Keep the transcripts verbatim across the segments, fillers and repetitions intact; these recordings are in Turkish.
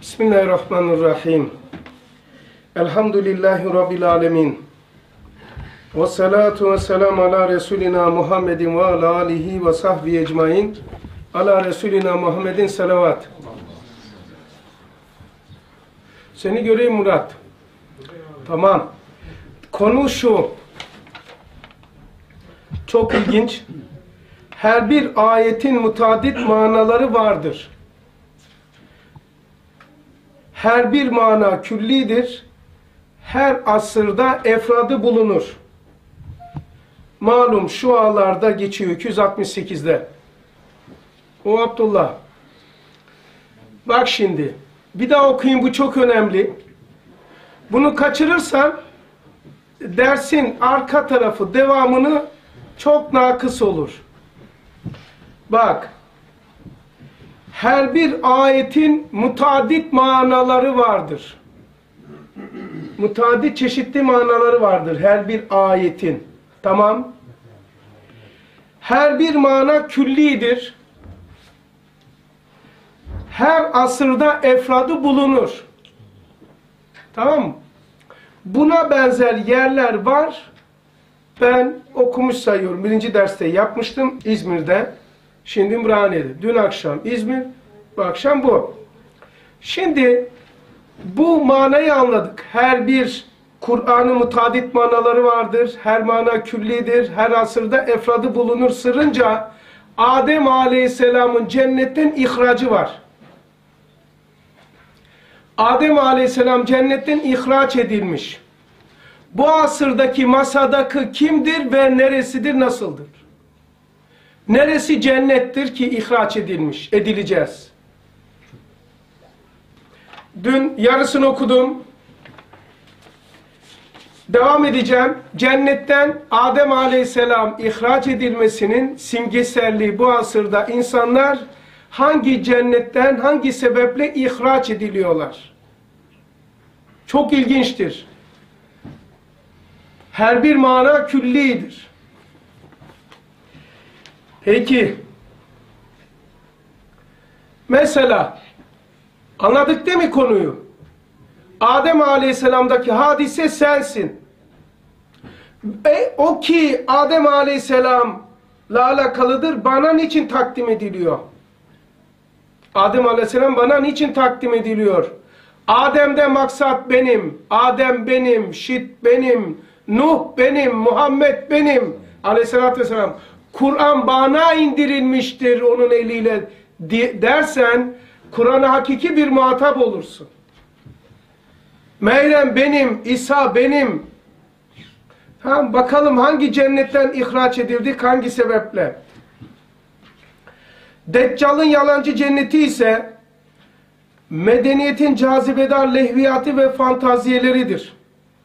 Bismillahirrahmanirrahim. Elhamdülillahi Rabbil alemin. Ve salatu ve selamu ala Resulina Muhammedin ve ala alihi ve sahbihi ecmain. Ala Resulina Muhammedin salavat. Seni göreyim Murat. Tamam. Konu şu. Çok ilginç. Her bir ayetin mutadit manaları vardır. Her bir mana küllidir. Her asırda efradı bulunur. Malum şu ağlarda geçiyor iki yüz altmış sekizde. O Abdullah. Bak şimdi. Bir daha okuyayım, bu çok önemli. Bunu kaçırırsan dersin arka tarafı, devamını çok nakıs olur. Bak. Her bir ayetin mutadit manaları vardır. Mutadit çeşitli manaları vardır her bir ayetin. Tamam. Her bir mana küllidir. Her asırda efradı bulunur. Tamam mı? Buna benzer yerler var. Ben okumuş sayıyorum. Birinci derste yapmıştım İzmir'de. Şimdi Ümraniye'de. Dün akşam İzmir, bu akşam bu. Şimdi bu manayı anladık. Her bir Kur'an'ın mutadit manaları vardır. Her mana küllidir. Her asırda efradı bulunur. Sırrınca Adem Aleyhisselam'ın cennetten ihracı var. Adem Aleyhisselam cennetten ihraç edilmiş. Bu asırdaki masadaki kimdir ve neresidir, nasıldır? Neresi cennettir ki ihraç edilmiş, edileceğiz? Dün yarısını okudum. Devam edeceğim. Cennetten Adem Aleyhisselam ihraç edilmesinin simgeselliği bu asırda insanlar hangi cennetten, hangi sebeple ihraç ediliyorlar? Çok ilginçtir. Her bir mana küllidir. Peki, mesela, anladık değil mi konuyu? Adem Aleyhisselam'daki hadise sensin. E, o ki Adem Aleyhisselam'la alakalıdır, bana niçin takdim ediliyor? Adem Aleyhisselam bana niçin takdim ediliyor? Adem'de maksat benim, Adem benim, Şit benim, Nuh benim, Muhammed benim, Aleyhisselatü Vesselam. Kur'an bana indirilmiştir onun eliyle dersen, Kur'an'a hakiki bir muhatap olursun. Meryem benim, İsa benim. Ha, bakalım hangi cennetten ihraç edildik, hangi sebeple? Deccal'ın yalancı cenneti ise medeniyetin cazibedar lehviyatı ve fantaziyeleridir.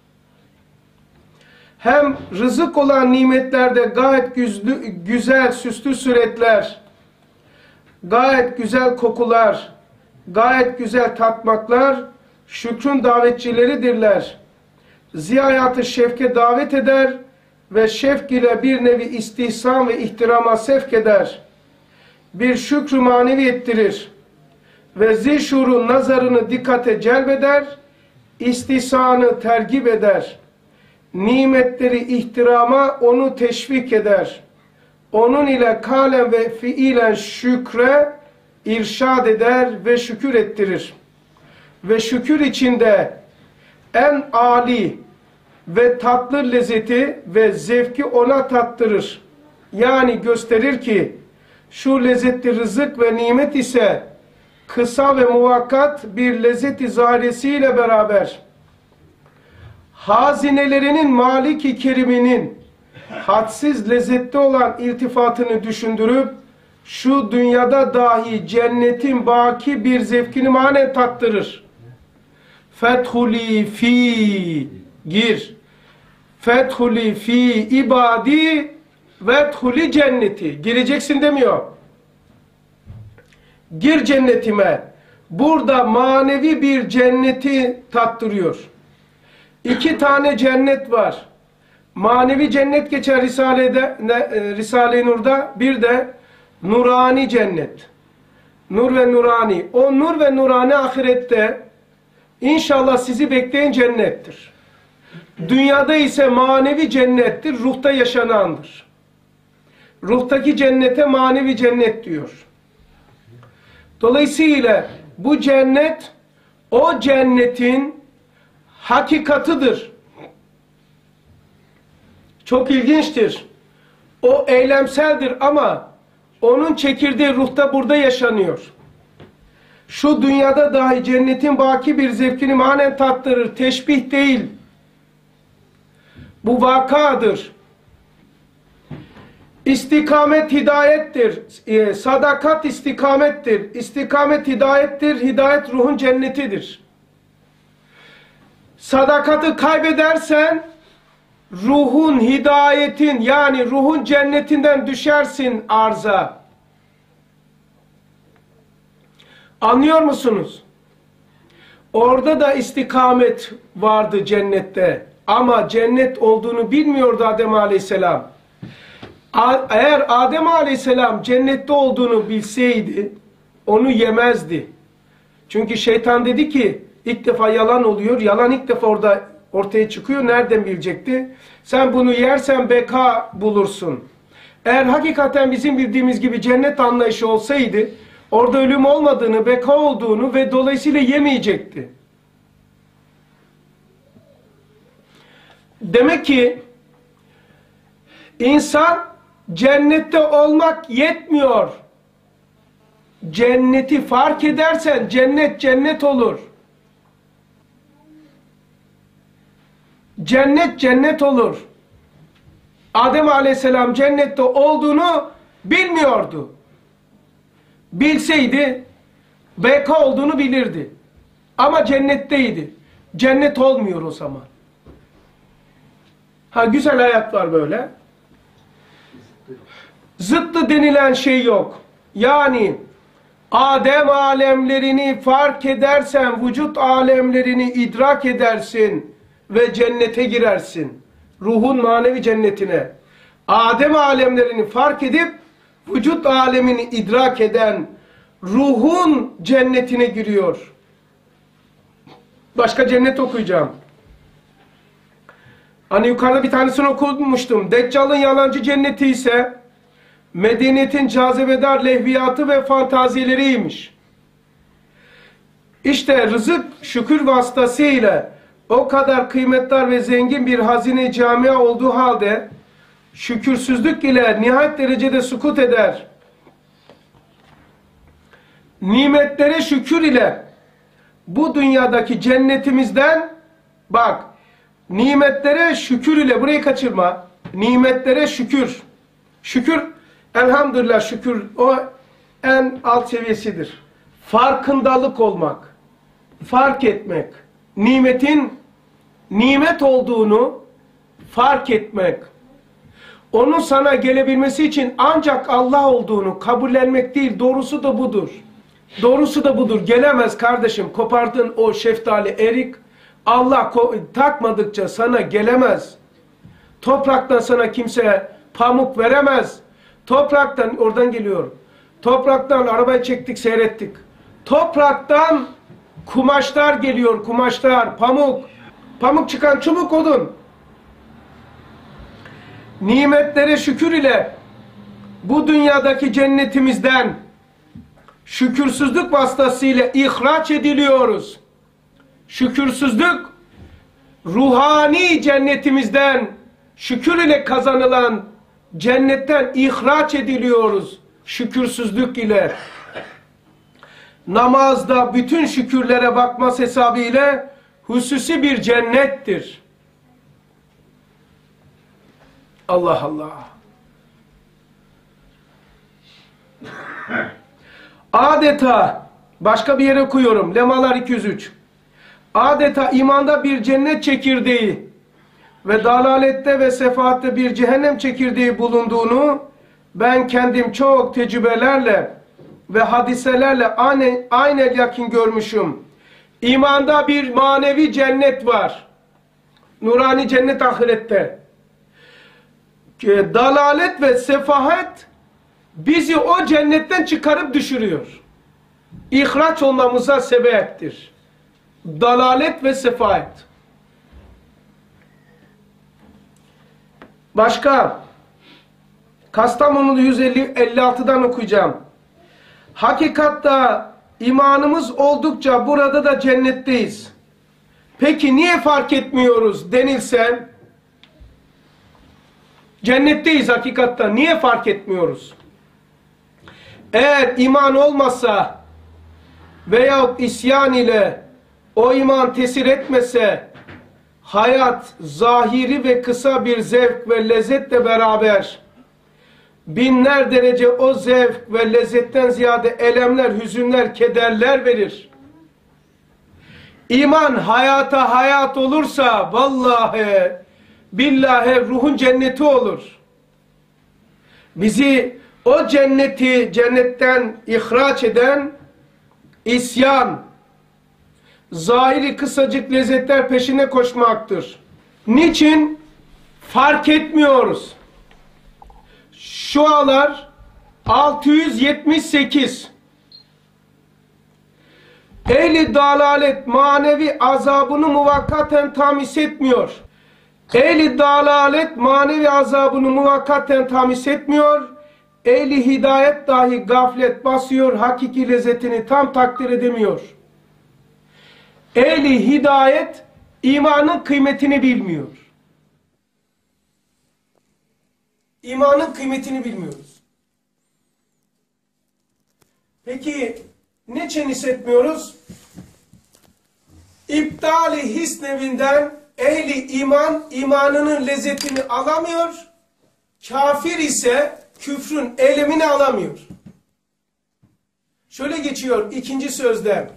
Hem rızık olan nimetlerde gayet güzlü, güzel, süslü suretler, gayet güzel kokular, gayet güzel tatmaklar, şükrün davetçileridirler. Ziyayatı şefke davet eder ve şefk ile bir nevi istihsan ve ihtirama sevk eder. Bir şükrü manevi ettirir ve zişurun nazarını dikkate celbeder, istihsanı tergip eder. Nimetleri ihtirama onu teşvik eder. Onun ile kalen ve fiilen şükre irşad eder ve şükür ettirir. Ve şükür içinde en âli ve tatlı lezzeti ve zevki ona tattırır. Yani gösterir ki şu lezzetli rızık ve nimet ise kısa ve muvakkat bir lezzet-i zahiresiyle beraber hazinelerinin Malik-i Kerim'inin hadsiz lezzetli olan iltifatını düşündürüp şu dünyada dahi cennetin baki bir zevkini manen tattırır. Fethuli fi gir. Fethuli fi ibadi vethuli cenneti. Gireceksin demiyor. Gir cennetime. Burada manevi bir cenneti tattırıyor. İki tane cennet var. Manevi cennet geçer Risale'de, Risale-i Nur'da. Bir de nurani cennet. Nur ve nurani. O nur ve nurani ahirette inşallah sizi bekleyen cennettir. Dünyada ise manevi cennettir, ruhta yaşanandır. Ruhtaki cennete manevi cennet diyor. Dolayısıyla bu cennet o cennetin hakikatıdır. Çok ilginçtir. O eylemseldir ama onun çekirdeği ruhta burada yaşanıyor. Şu dünyada dahi cennetin baki bir zevkini manen tattırır. Teşbih değil. Bu vakadır. İstikamet hidayettir. E, sadakat istikamettir. İstikamet hidayettir. Hidayet ruhun cennetidir. Sadakatı kaybedersen ruhun, hidayetin yani ruhun cennetinden düşersin arza. Anlıyor musunuz? Orada da istikamet vardı cennette. Ama cennet olduğunu bilmiyordu Adem Aleyhisselam. Eğer Adem Aleyhisselam cennette olduğunu bilseydi onu yemezdi. Çünkü şeytan dedi ki ilk defa yalan oluyor. Yalan ilk defa orada ortaya çıkıyor. Nereden bilecekti? Sen bunu yersen beka bulursun. Eğer hakikaten bizim bildiğimiz gibi cennet anlayışı olsaydı orada ölüm olmadığını, beka olduğunu ve dolayısıyla yemeyecekti. Demek ki insan cennette olmak yetmiyor. Cenneti fark edersen cennet cennet olur. Cennet cennet olur. Adem Aleyhisselam cennette olduğunu bilmiyordu. Bilseydi beka olduğunu bilirdi. Ama cennetteydi. Cennet olmuyor o zaman. Ha güzel hayat var böyle. Zıttı denilen şey yok. Yani Adem alemlerini fark edersen vücut alemlerini idrak edersin ve cennete girersin. Ruhun manevi cennetine. Adem alemlerini fark edip vücut alemini idrak eden ruhun cennetine giriyor. Başka cennet okuyacağım. Hani yukarıda bir tanesini okumuştum. Deccal'ın yalancı cenneti ise medeniyetin cazibedar lehviyatı ve fantazileriymiş. İşte rızık şükür vasıtasıyla o kadar kıymetli ve zengin bir hazine camia olduğu halde şükürsüzlük ile nihayet derecede sukut eder. Nimetlere şükür ile bu dünyadaki cennetimizden bak nimetlere şükür ile burayı kaçırma. Nimetlere şükür. Şükür elhamdülillah şükür o en alt seviyesidir. Farkındalık olmak. Fark etmek. Nimetin nimet olduğunu fark etmek. Onun sana gelebilmesi için ancak Allah olduğunu kabullenmek değil. Doğrusu da budur. Doğrusu da budur. Gelemez kardeşim. Kopardın o şeftali erik. Allah takmadıkça sana gelemez. Topraktan sana kimse pamuk veremez. Topraktan oradan geliyor. Topraktan arabayı çektik seyrettik. Topraktan kumaşlar geliyor. Kumaşlar, pamuk. Pamuk çıkan çubuk odun. Nimetlere şükür ile bu dünyadaki cennetimizden şükürsüzlük vasıtasıyla ihraç ediliyoruz. Şükürsüzlük ruhani cennetimizden şükür ile kazanılan cennetten ihraç ediliyoruz. Şükürsüzlük ile. Namazda bütün şükürlere bakmaz hesabıyla hususi bir cennettir. Allah Allah. Adeta başka bir yere koyuyorum. Lemalar iki yüz üç. Adeta imanda bir cennet çekirdeği ve dalalette ve sefaatte bir cehennem çekirdeği bulunduğunu ben kendim çok tecrübelerle ve hadiselerle aynen, aynen yakin görmüşüm. İmanda bir manevi cennet var. Nurani cennet ahirette. Dalalet ve sefahet bizi o cennetten çıkarıp düşürüyor. ihraç olmamıza sebeptir. Dalalet ve sefalet. Başka, Kastamonu'da yüz elli altıdan okuyacağım. Hakikatta imanımız oldukça burada da cennetteyiz. Peki niye fark etmiyoruz denilse, cennetteyiz hakikatta, niye fark etmiyoruz? Eğer iman olmasa veyahut isyan ile o iman tesir etmese, hayat zahiri ve kısa bir zevk ve lezzetle beraber binler derece o zevk ve lezzetten ziyade elemler, hüzünler, kederler verir. İman hayata hayat olursa vallahi billahi ruhun cenneti olur. Bizi o cenneti cennetten ihraç eden isyan, zahiri kısacık lezzetler peşine koşmaktır. Niçin? Fark etmiyoruz. Şualar altı yüz yetmiş sekiz. Ehli dalalet manevi azabını muvakkaten tamis etmiyor. Ehli dalalet manevi azabını muvakkaten tamis etmiyor. Ehli hidayet dahi gaflet basıyor, hakiki lezzetini tam takdir edemiyor. Ehli hidayet imanın kıymetini bilmiyor. İmanın kıymetini bilmiyoruz. Peki niçin hissetmiyoruz? İptali his nevinden ehli iman imanının lezzetini alamıyor. Kafir ise küfrün elemini alamıyor. Şöyle geçiyor ikinci sözde.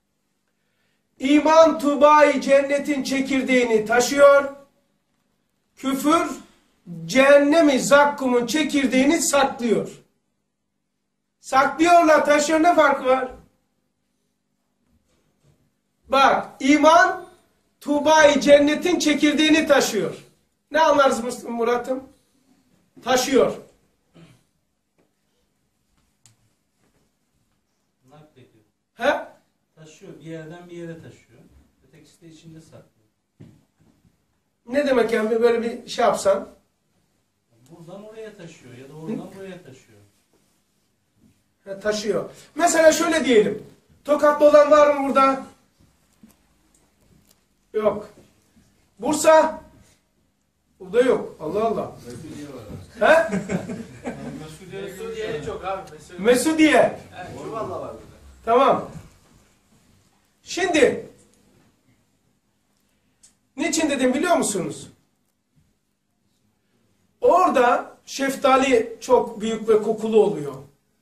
İman tubai cennetin çekirdeğini taşıyor. Küfür cehennemi zakkumun çekirdeğini saklıyor. Saklıyorlar, taşıyor, ne farkı var? Bak, iman tubai cennetin çekirdeğini taşıyor. Ne anlarız Murat'ım? Taşıyor. Naklediyor. He? Taşıyor. Bir yerden bir yere taşıyor. Ötekisi de içinde saklıyor. Ne demek yani böyle bir şey yapsan? Buradan oraya taşıyor ya da oradan Hı? buraya taşıyor. He, taşıyor. Mesela şöyle diyelim. Tokatlı olan var mı burada? Yok. Bursa? Burada yok. Allah Allah. Mesudiye var. He? Mesudiye, Mesudiye çok abi. Mesudiye. Mesudiye. Evet, Çuvallı var burada. Tamam. Şimdi niçin dedim biliyor musunuz? Orada şeftali çok büyük ve kokulu oluyor.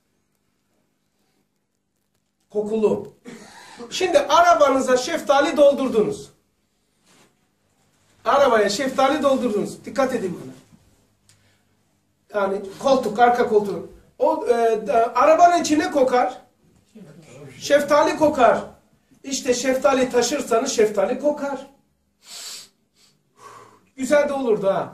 Kokulu. Şimdi arabanıza şeftali doldurdunuz. Arabaya şeftali doldurdunuz. Dikkat edin buna. Yani koltuk, arka koltuğun. O e, da, arabanın içine kokar. Şeftali kokar. İşte şeftali taşırsanız şeftali kokar. Güzel de olurdu ha.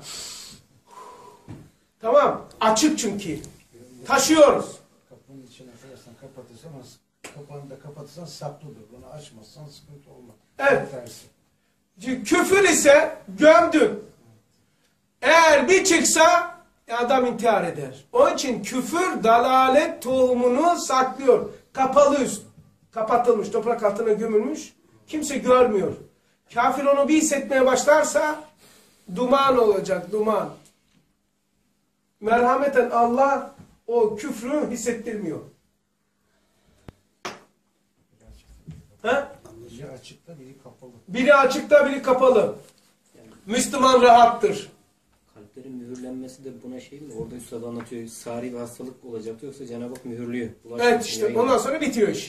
Tamam. Açık çünkü. Taşıyoruz. Kapının içine koyarsan kapatırsan, kapağını da kapatırsan saklıdır. Bunu açmazsan sıkıntı olmaz. Evet. Tersi. Küfür ise gömdün. Eğer bir çıksa adam intihar eder. Onun için küfür dalalet tohumunu saklıyor. Kapalı üst. Kapatılmış, toprak altına gömülmüş. Kimse görmüyor. Kafir onu bir hissetmeye başlarsa duman olacak, duman. Merhameten Allah o küfrü hissettirmiyor. Ha? Biri açıkta, biri kapalı. Biri açıkta, biri kapalı. Müslüman rahattır. Kalplerin mühürlenmesi de buna şey mi? Orada üstad anlatıyor. Sari bir hastalık olacaktı yoksa Cenab-ı Hak mühürlüyor. Ulaşmak Evet işte ondan sonra bitiyor iş.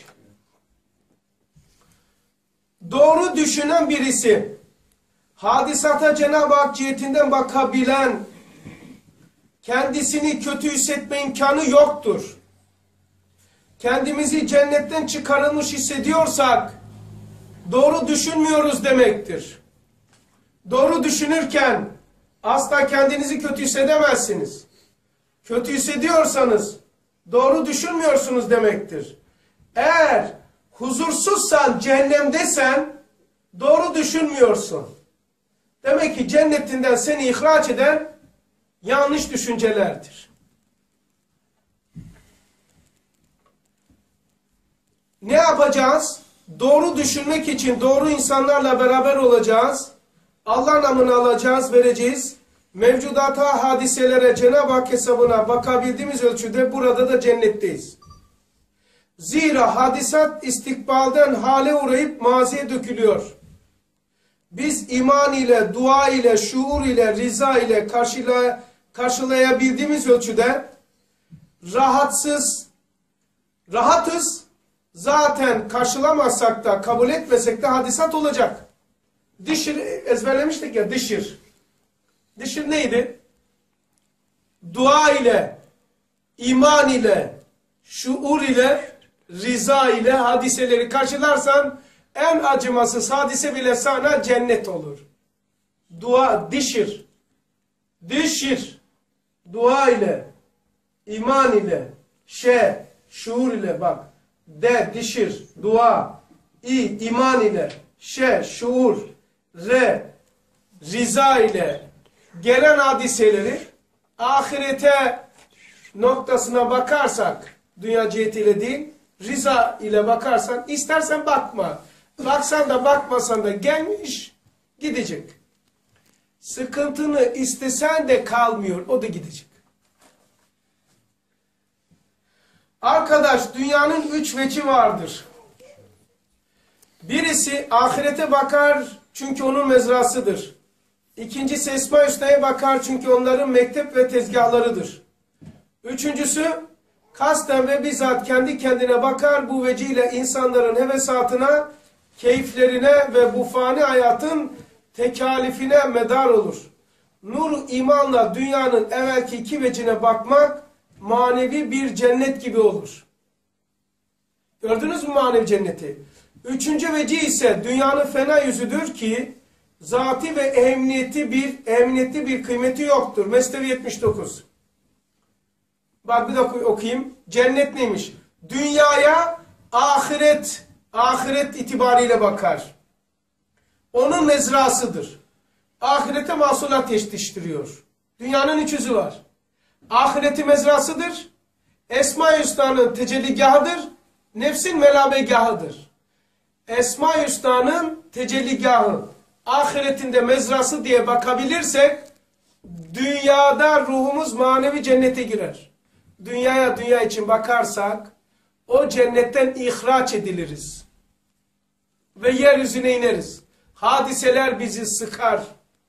Doğru düşünen birisi, hadisata Cenab-ı Hak cihetinden bakabilen, kendisini kötü hissetme imkanı yoktur. Kendimizi cennetten çıkarılmış hissediyorsak, doğru düşünmüyoruz demektir. Doğru düşünürken, asla kendinizi kötü hissedemezsiniz. Kötü hissediyorsanız, doğru düşünmüyorsunuz demektir. Eğer huzursuzsan, cehennemdesen doğru düşünmüyorsun. Demek ki cennetinden seni ihraç eden yanlış düşüncelerdir. Ne yapacağız? Doğru düşünmek için doğru insanlarla beraber olacağız. Allah namını alacağız, vereceğiz. Mevcudata, hadiselere, Cenab-ı Hak hesabına bakabildiğimiz ölçüde burada da cennetteyiz. Zira hadisat istikbalden hale uğrayıp maziye dökülüyor. Biz iman ile, dua ile, şuur ile, rıza ile karşılay karşılayabildiğimiz ölçüde rahatsız, rahatız. Zaten karşılamazsak da, kabul etmesek de hadisat olacak. Dişir, ezberlemiştik ya, dişir. Dişir neydi? Dua ile, iman ile, şuur ile, rıza ile hadiseleri karşılarsan en acımasız hadise bile sana cennet olur. Dua, dişir. Dişir. Dua ile, iman ile, şe, şuur ile bak. De, dişir, dua, i, iman ile, şe, şuur, re, rıza ile gelen hadiseleri ahirete noktasına bakarsak, dünya cihetiyle değil, rıza ile bakarsan, istersen bakma. Baksan da bakmasan da gelmiş, gidecek. Sıkıntını istesen de kalmıyor, o da gidecek. Arkadaş, dünyanın üç veci vardır. Birisi ahirete bakar çünkü onun mezrasıdır. İkincisi Esma-i Hüsna'ya bakar çünkü onların mektep ve tezgahlarıdır. Üçüncüsü kasten ve bizzat kendi kendine bakar, bu veciyle insanların hevesatına, keyiflerine ve bu fani hayatın tekalifine medar olur. Nur imanla dünyanın evvelki iki vecine bakmak manevi bir cennet gibi olur. Gördünüz mü manevi cenneti? Üçüncü veci ise dünyanın fena yüzüdür ki zati ve ehemmiyeti bir, ehemmiyetli bir kıymeti yoktur. Mesnevi yetmiş dokuz. Bak bir de okuyayım. Cennet neymiş? Dünyaya ahiret, ahiret itibariyle bakar. Onun mezrasıdır. Ahirete mahsulat yetiştiriyor. Dünyanın üç yüzü var. Ahireti mezrasıdır. Esma-i Hüsna'nın tecelligahıdır. Nefsin melabegahıdır. Esma-i Hüsna'nın tecelligahı, ahiretinde mezrası diye bakabilirsek, dünyada ruhumuz manevi cennete girer. Dünyaya dünya için bakarsak, o cennetten ihraç ediliriz. Ve yeryüzüne ineriz. Hadiseler bizi sıkar.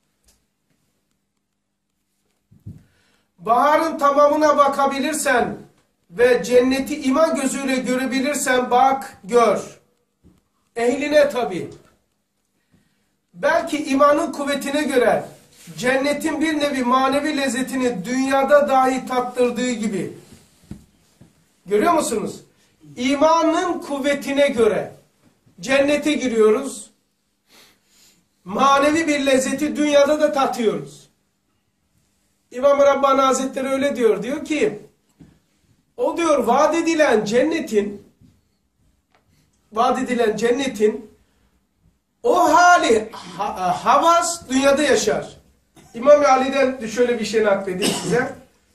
Baharın tamamına bakabilirsen ve cenneti iman gözüyle görebilirsen bak, gör. Ehline tabi. Belki imanın kuvvetine göre cennetin bir nevi manevi lezzetini dünyada dahi tattırdığı gibi. Görüyor musunuz? İmanın kuvvetine göre cennete giriyoruz. Manevi bir lezzeti dünyada da tatıyoruz. İmam Rabbani Hazretleri öyle diyor. Diyor ki o diyor vaat edilen cennetin vaat edilen cennetin o hali ha, havas dünyada yaşar. İmam Ali'den şöyle bir şey nakledeyim size.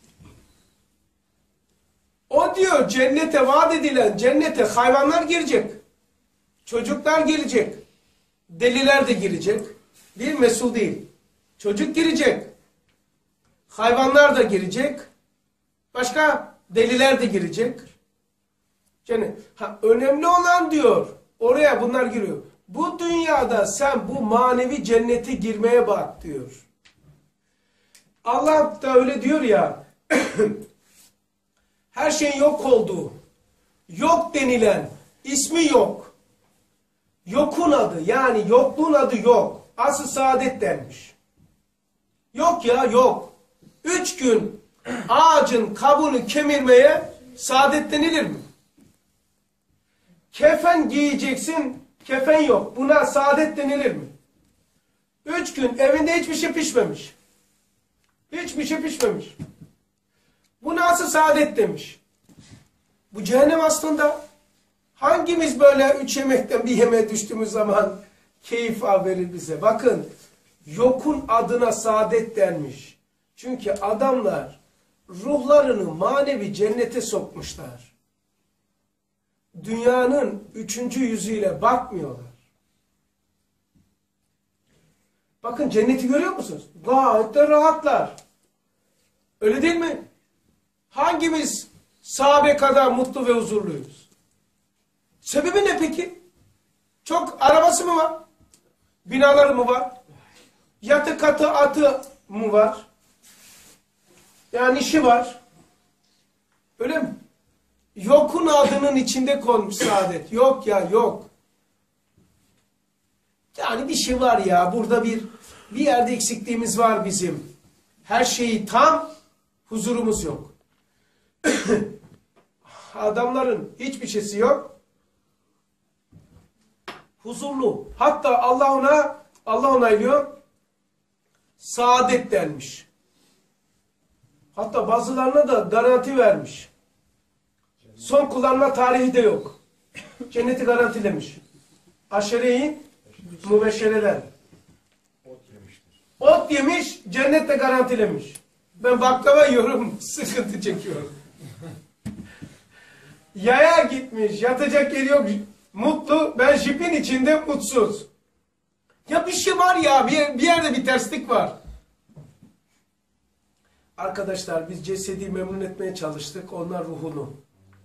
O diyor cennete vaat edilen cennete hayvanlar girecek. Çocuklar girecek. Deliler de girecek. Değil, mesul değil. Çocuk girecek. Hayvanlar da girecek. Başka deliler de girecek. Cennet. Ha, önemli olan diyor. Oraya bunlar giriyor. Bu dünyada sen bu manevi cennete girmeye bak diyor. Allah da öyle diyor ya. Her şeyin yok olduğu, yok denilen, ismi yok. Yokun adı, yani yokluğun adı yok. Asıl saadet denmiş. Yok ya, yok. Üç gün ağacın kabuğunu kemirmeye saadet denilir mi? Kefen giyeceksin, kefen yok. Buna saadet denilir mi? Üç gün evinde hiçbir şey pişmemiş. Hiçbir şey pişmemiş. Bu nasıl saadet demiş. Bu cehennem aslında. Hangi Hangimiz böyle üç yemekten bir yemeğe düştüğümüz zaman keyif verir bize? Bakın, yokun adına saadet denmiş. Çünkü adamlar ruhlarını manevi cennete sokmuşlar. Dünyanın üçüncü yüzüyle bakmıyorlar. Bakın cenneti görüyor musunuz? Gayet de rahatlar. Öyle değil mi? Hangimiz sahabe kadar mutlu ve huzurluyuz? Sebebi ne peki? Çok arabası mı var? Binaları mı var? Yatı katı atı mı var? Yani işi var. Öyle mi? Yokun adının içinde konmuş saadet. Yok ya yok. Yani bir şey var ya. Burada bir bir yerde eksikliğimiz var bizim. Her şeyi tam, huzurumuz yok. Adamların hiçbir şeysi yok. Huzurlu. Hatta Allah ona Allah onaylıyor. Saadet denmiş. Hatta bazılarına da garanti vermiş. Son kullanma tarihi de yok. Cenneti garantilemiş. Aşere-i mübeşşereler. Ot yemiştir. Ot yemiş, cennette garantilemiş. Ben baklava yiyorum, sıkıntı çekiyorum. Yaya gitmiş, yatacak yeri yok, mutlu. Ben jipin içinde mutsuz. Ya bir şey var ya, bir, bir yerde bir terslik var. Arkadaşlar biz cesedi memnun etmeye çalıştık, onlar ruhunu.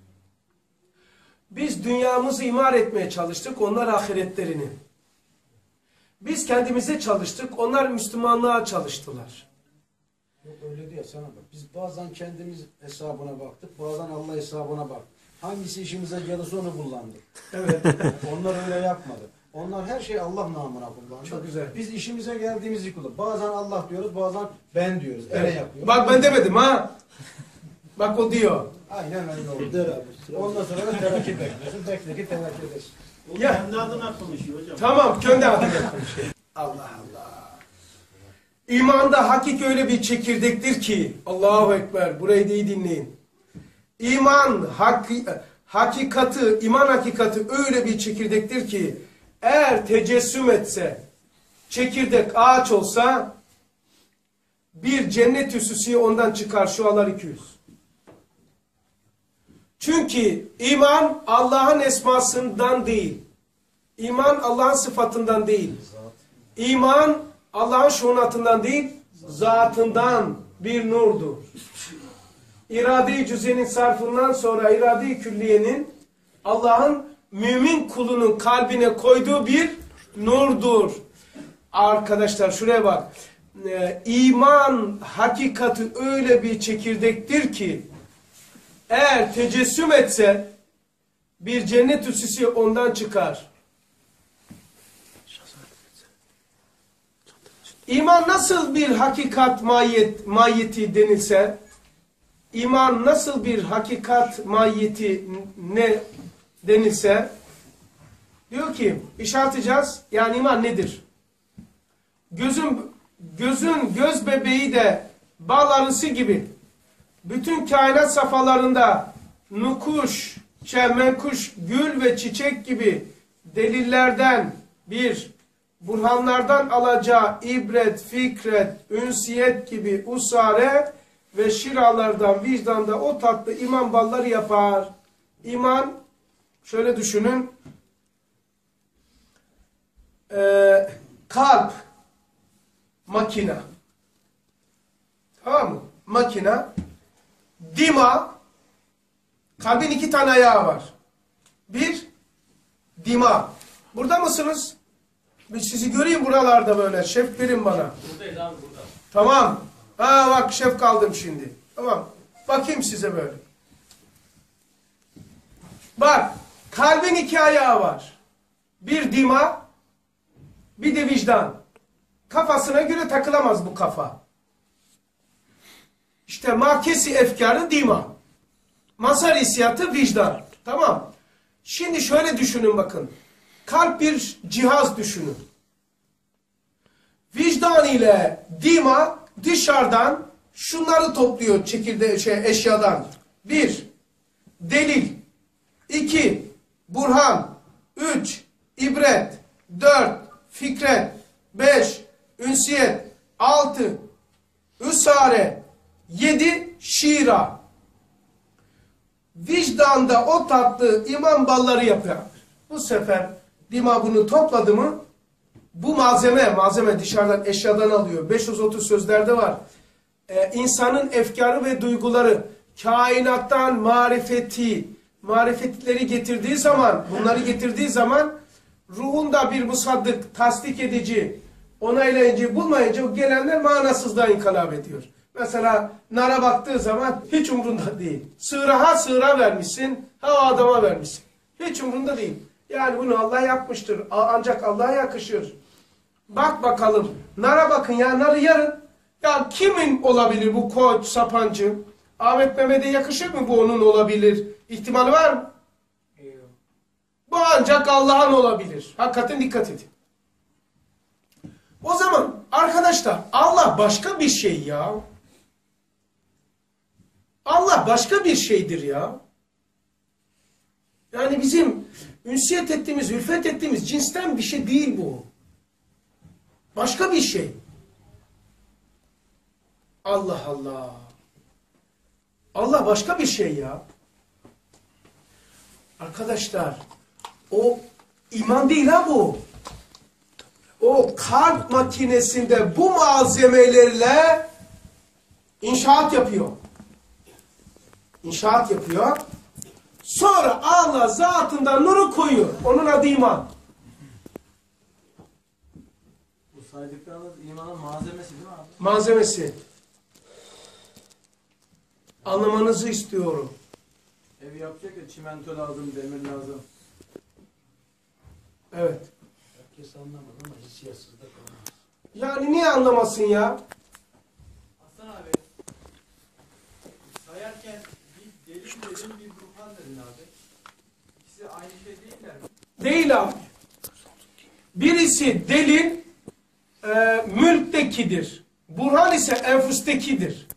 Biz dünyamızı imar etmeye çalıştık, onlar ahiretlerini. Biz kendimize çalıştık, onlar Müslümanlığa çalıştılar. Yok öyle değil sana bak. Biz bazen kendimiz hesabına baktık, bazen Allah hesabına baktık. Hangisi işimize gelirse onu kullandık. Evet. Onlar öyle yapmadı. Onlar her şeyi Allah namına kullandı. Çok güzel. Biz işimize geldiğimizi kullandık. Bazen Allah diyoruz, bazen ben diyoruz. Evet. Evet. yapıyor. Bak ben demedim ha. Bak o diyor. Aynen öyle oldu. Ondan sonra da tevekkül bekliyorsun. Bekle ki tevekkül edesin. O Ya. kendi adına konuşuyor hocam. Tamam, kendi adına konuşuyor. Allah Allah. İmanda hakik öyle bir çekirdektir ki, Allahu Ekber, burayı da iyi dinleyin. İman haki, hakikati, iman hakikati öyle bir çekirdektir ki, eğer tecessüm etse, çekirdek ağaç olsa, bir cennet üsüsü ondan çıkar, şu alar iki yüz. Çünkü iman Allah'ın esmasından değil. İman Allah'ın sıfatından değil. İman Allah'ın şuunatından değil, zatından bir nurdur. İrade-i cüzenin sarfından sonra irade-i külliyenin Allah'ın mümin kulunun kalbine koyduğu bir nurdur. Arkadaşlar şuraya bak. Ee, iman hakikati öyle bir çekirdektir ki eğer tecessüm etse bir cennet üssüsü ondan çıkar. İman nasıl bir hakikat mahiyet, mahiyeti denilse, iman nasıl bir hakikat mahiyeti ne denilse, diyor ki, işareteceğiz, yani iman nedir? Gözün, gözün göz bebeği de bal arısı gibi, bütün kainat safhalarında nukuş, şey, menkuş, gül ve çiçek gibi delillerden bir, burhanlardan alacağı ibret, fikret, ünsiyet gibi usare ve şiralardan, vicdanda o tatlı iman balları yapar. İman, şöyle düşünün, e, kalp, makina. Tamam mı? Makina. Dima, kalbin iki tane ayağı var. Bir, dima. Burada mısınız? Bir sizi göreyim buralarda böyle. Şef verin bana. Buradayız abi burada. Tamam. Ha bak şef kaldım şimdi. Tamam. Bakayım size böyle. Bak. Kalbin iki ayağı var. Bir dima, bir de vicdan. Kafasına göre takılamaz bu kafa. İşte makesi efkarı dima. Mazhar hissiyatı vicdan. Tamam. Şimdi şöyle düşünün bakın. Kalp bir cihaz düşünün. Vicdan ile dima dışarıdan şunları topluyor çekirdeği şey, eşyadan. Bir, delil. İki, burhan, üç, ibret, dört, fikret, beş, ünsiyet, altı, üsare, yedi, şira. Vicdanda o tatlı iman balları yapıyor. Bu sefer dima bunu topladı mı, bu malzeme, malzeme dışarıdan, eşyadan alıyor. beş yüz otuz sözlerde var. Ee, insanın efkarı ve duyguları, kainattan marifeti, marifetleri getirdiği zaman, bunları getirdiği zaman, ruhunda bir musaddık, tasdik edici, onaylayıcı bulmayınca o gelenler manasızlığa inkalap ediyor. Mesela nara baktığı zaman hiç umrunda değil. Sığıra ha sığıra vermişsin, ha o adama vermişsin. Hiç umrunda değil. Yani bunu Allah yapmıştır. Ancak Allah'a yakışır. Bak bakalım. Nara bakın ya, narı yarın. Ya kimin olabilir bu Koç, Sapancı? Ahmet Mehmet'e yakışır mı bu onun olabilir? İhtimali var mı? Bu ancak Allah'ın olabilir. Hakikaten dikkat edin. O zaman arkadaşlar Allah başka bir şey ya. Allah başka bir şeydir ya. Yani bizim ünsiyet ettiğimiz, ülfet ettiğimiz cinsten bir şey değil bu. Başka bir şey. Allah Allah. Allah başka bir şey ya. Arkadaşlar o iman değil ha bu. O kalp makinesinde bu malzemelerle inşaat yapıyor. İnşaat yapıyor. Sonra Allah zatından nuru koyuyor. Onun adı iman. Bu saydıklarınız imanın malzemesi değil mi abi? Malzemesi. Anlamanızı istiyorum. Ev yapacak ya çimento lazım, demir lazım. Evet. Herkes anlamadı ama hissiyatsızda kalmaz. Yani niye anlamasın ya? Hasan abi, sayarken bir delil dedin, bir burhan dedin abi. İkisi aynı şey değiller mi? Değil abi. Birisi delil e, mülktekidir. Burhan ise enfustekidir.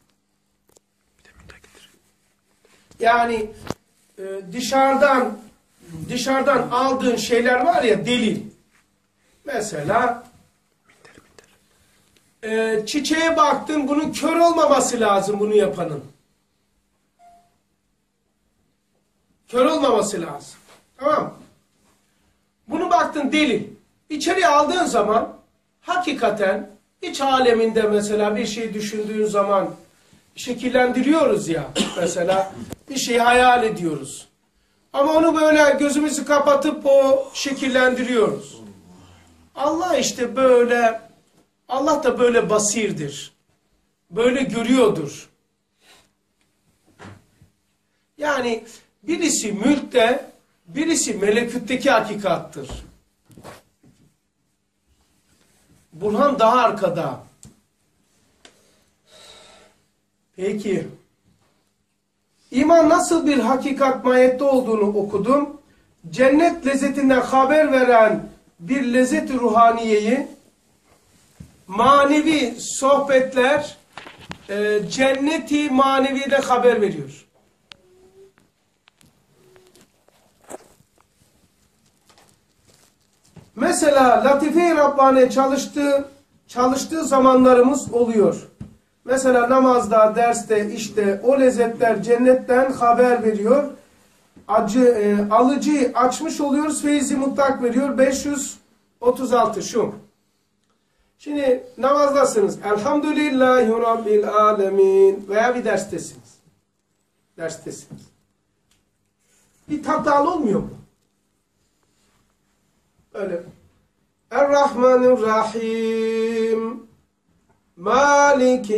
Yani e, dışarıdan dışarıdan aldığın şeyler var ya delil. Mesela e, çiçeğe baktın, bunun kör olmaması lazım bunu yapanın. Kör olmaması lazım. Tamam mı? Bunu baktın delil. İçeriye aldığın zaman hakikaten iç aleminde mesela bir şey düşündüğün zaman şekillendiriyoruz ya. Mesela bir şeyi hayal ediyoruz. Ama onu böyle gözümüzü kapatıp o şekillendiriyoruz. Allah işte böyle, Allah da böyle basirdir. Böyle görüyordur. Yani birisi mülkte, birisi melekütteki hakikattır. Burhan daha arkada. Peki. İman nasıl bir hakikat mahiyette olduğunu okudum. Cennet lezzetinden haber veren bir lezzet-i ruhaniyeyi, manevi sohbetler e, cenneti manevide haber veriyor. Mesela Latife-i Rabbani çalıştığı, çalıştığı zamanlarımız oluyor. Mesela namazda, derste, işte o lezzetler cennetten haber veriyor. Acı, e, alıcıyı açmış oluyoruz, feyzi mutlak veriyor. beş yüz otuz altı şu. Şimdi namazdasınız. Elhamdülillahi Rabbil alemin. Veya bir derstesiniz. Derstesiniz. Bir tatlı olmuyor mu? Öyle. Er-Rahmanir-Rahim. Maliki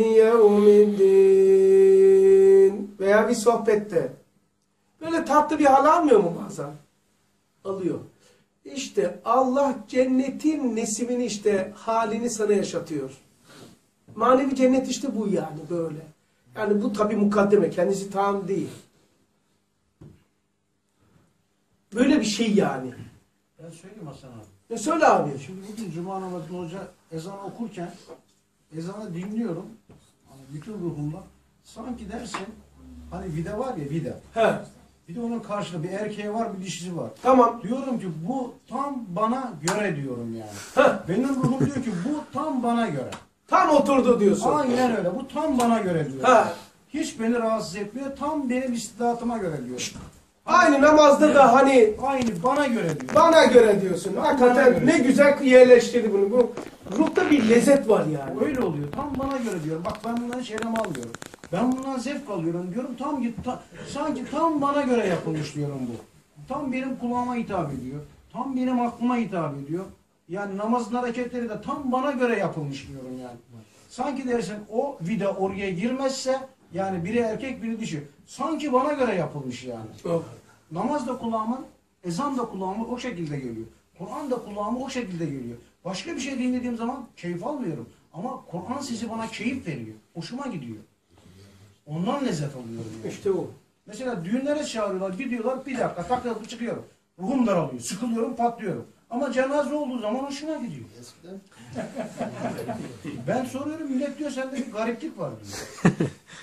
yevmiddin. Veya bir sohbette. Böyle tatlı bir hal almıyor mu bazen? Alıyor. İşte Allah cennetin nesimini işte halini sana yaşatıyor. Manevi cennet işte bu yani böyle. Yani bu tabi mukaddeme, kendisi tam değil. Böyle bir şey yani. Ben söyleyeyim Hasan abi. Ne söyle abi? Şimdi bugün Cuma namazında hoca ezan okurken ezanı dinliyorum. Hani bütün ruhumla. Sanki dersin hani vida var ya vida. He. Bir de onun karşılığı bir erkeği var, bir dişisi var. Tamam. Diyorum ki bu tam bana göre diyorum yani. Heh, Benim ruhum diyor ki bu tam bana göre. tam oturdu diyorsun. Aynen öyle. Bu tam bana göre diyor. Ha. Hiç beni rahatsız etmiyor. Tam benim istidatıma göre diyor. Aynı namazda da hani Aynı bana göre diyor. bana göre diyorsun. Hakikaten göre. ne güzel yerleştirdi bunu. Bu ruhta bir lezzet var yani. Öyle oluyor. Tam bana göre diyorum. Bak ben bundan hiç eleme almıyorum. Ben bundan zevk alıyorum diyorum. Tam git ta, sanki tam bana göre yapılmış diyorum bu. Tam benim kulağıma hitap ediyor. Tam benim aklıma hitap ediyor. Yani namazın hareketleri de tam bana göre yapılmış diyorum yani. Sanki dersin o vida oraya girmezse yani biri erkek biri dişi. Sanki bana göre yapılmış yani. Oh. Namaz da kulağıma, ezan da kulağıma o şekilde geliyor. Kur'an da kulağıma o şekilde geliyor. Başka bir şey dinlediğim zaman keyif almıyorum. Ama Kur'an sesi bana keyif veriyor. Hoşuma gidiyor. Ondan lezzet alıyorum yani. İşte o. Mesela düğünlere çağırıyorlar, gidiyorlar bir dakika takılıp çıkıyorum. Ruhum daralıyor, sıkılıyorum, patlıyorum. Ama cenaze olduğu zaman hoşuma gidiyor. Ben soruyorum, millet diyor sende bir gariplik var diyor.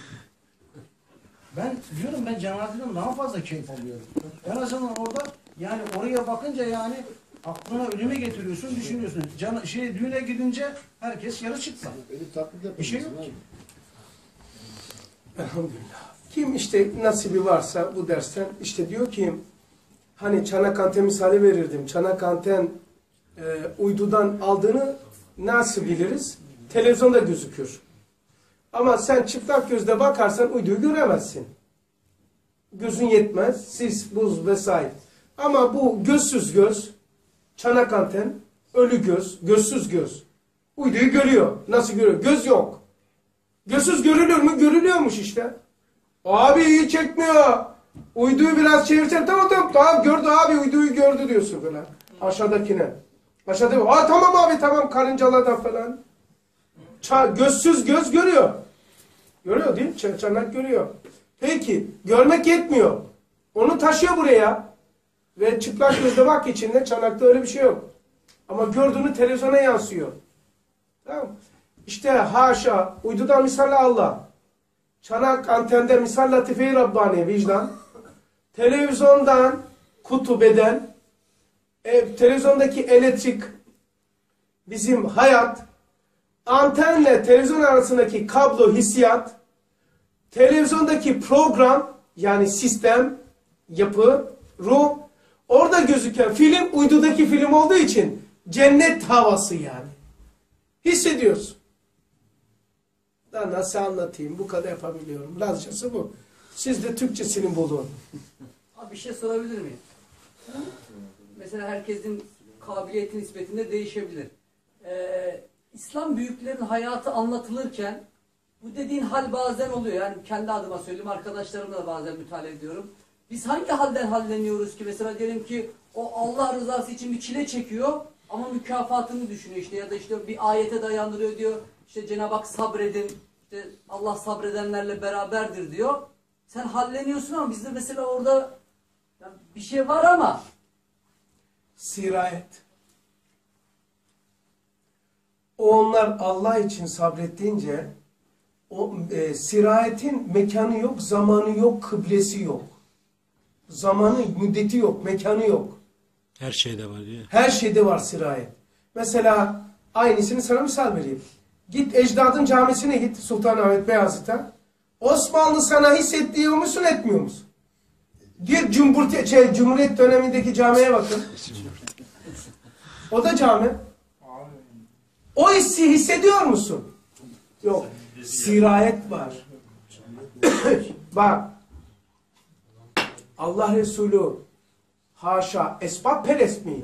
Ben diyorum ben cenazeden daha fazla keyif alıyorum. En azından orada yani oraya bakınca yani aklına ölümü getiriyorsun, düşünüyorsun. Can, şey düğüne gidince herkes yarı çıplak. Bir şey yok ki. Elhamdülillah. Kim işte nasibi varsa bu dersten işte diyor ki hani çanak anten misali verirdim. Çanak anten e, uydudan aldığını nasıl biliriz? Televizyonda gözükür. Ama sen çıplak gözle bakarsan uyduyu göremezsin. Gözün yetmez. Sis, buz vesaire. Ama bu gözsüz göz, çanak anten, ölü göz, gözsüz göz. Uyduyu görüyor. Nasıl görüyor? Göz yok. Gözsüz görülür mü? Görülüyormuş işte. Abi iyi çekmiyor. Uyduyu biraz çevirsen tamam tamam. Tamam gördü abi uyduyu gördü diyorsun falan. Aşağıdakine. Aşağıda aa tamam abi tamam karıncalardan falan. Ça gözsüz göz görüyor. Görüyor değil mi? Ç çanak görüyor. Peki görmek yetmiyor. Onu taşıyor buraya. Ve çıplak gözle bak içinde çanakta öyle bir şey yok. Ama gördüğünü televizyona yansıyor. Tamam mı? İşte haşa uydudan misal Allah. Çanak antende misal latife-i Rabbani vicdan. Televizyondan kutubeden e, televizyondaki elektrik bizim hayat, antenle televizyon arasındaki kablo hissiyat, televizyondaki program yani sistem, yapı, ruh, orada gözüken film uydudaki film olduğu için cennet havası yani. Hissediyorsun. Daha nasıl anlatayım? Bu kadar yapabiliyorum. Lazcası bu. Siz de Türkçesini bulun. Abi bir şey sorabilir miyim? Mesela herkesin kabiliyeti nispetinde değişebilir. Ee, İslam büyüklerin hayatı anlatılırken bu dediğin hal bazen oluyor. Yani kendi adıma söyleyeyim, arkadaşlarımla da bazen mütalaa ediyorum. Biz hangi halden halleniyoruz ki? Mesela diyelim ki o Allah rızası için bir çile çekiyor ama mükafatını düşünüyor işte, ya da işte bir ayete dayandırıyor diyor. İşte Cenab-ı Hak sabredin, işte Allah sabredenlerle beraberdir diyor. Sen halleniyorsun ama bizde mesela orada yani bir şey var ama Sirayet. O onlar Allah için sabrettiğince o e, sirayetin mekanı yok, zamanı yok, kıblesi yok. Zamanı, müddeti yok, mekanı yok. Her şeyde var diye. Her şeyde var sirayet. Mesela aynısını sana misal vereyim. Git ecdadın camisine git Sultanahmet Beyazıt'a. Osmanlı sana hissettiği musun etmiyor musun? Gir Cumhuriyet, şey, Cumhuriyet dönemindeki camiye bakın. O da cami. O hissi hissediyor musun? Yok. Sirayet var. Bak. Allah Resulü haşa esbab perest miydi?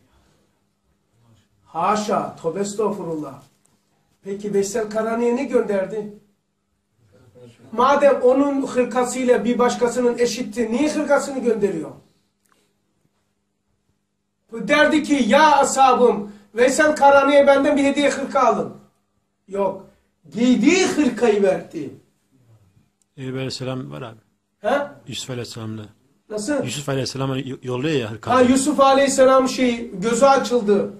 Haşa. Tövbe estağfurullah. Peki Veysel Karani'ye ne gönderdi? Madem onun hırkasıyla bir başkasının eşitti, niye hırkasını gönderiyor? Derdi ki ya ashabım Veysel Karani'ye benden bir hediye hırka alın. Yok. Giydiği hırkayı verdi. Eyüp Aleyhisselam var abi. He? Yusuf Aleyhisselam'da. Nasıl? Yusuf Aleyhisselam'a yolluyor ya hırkayı. Ha Yusuf Aleyhisselam şey gözü açıldı.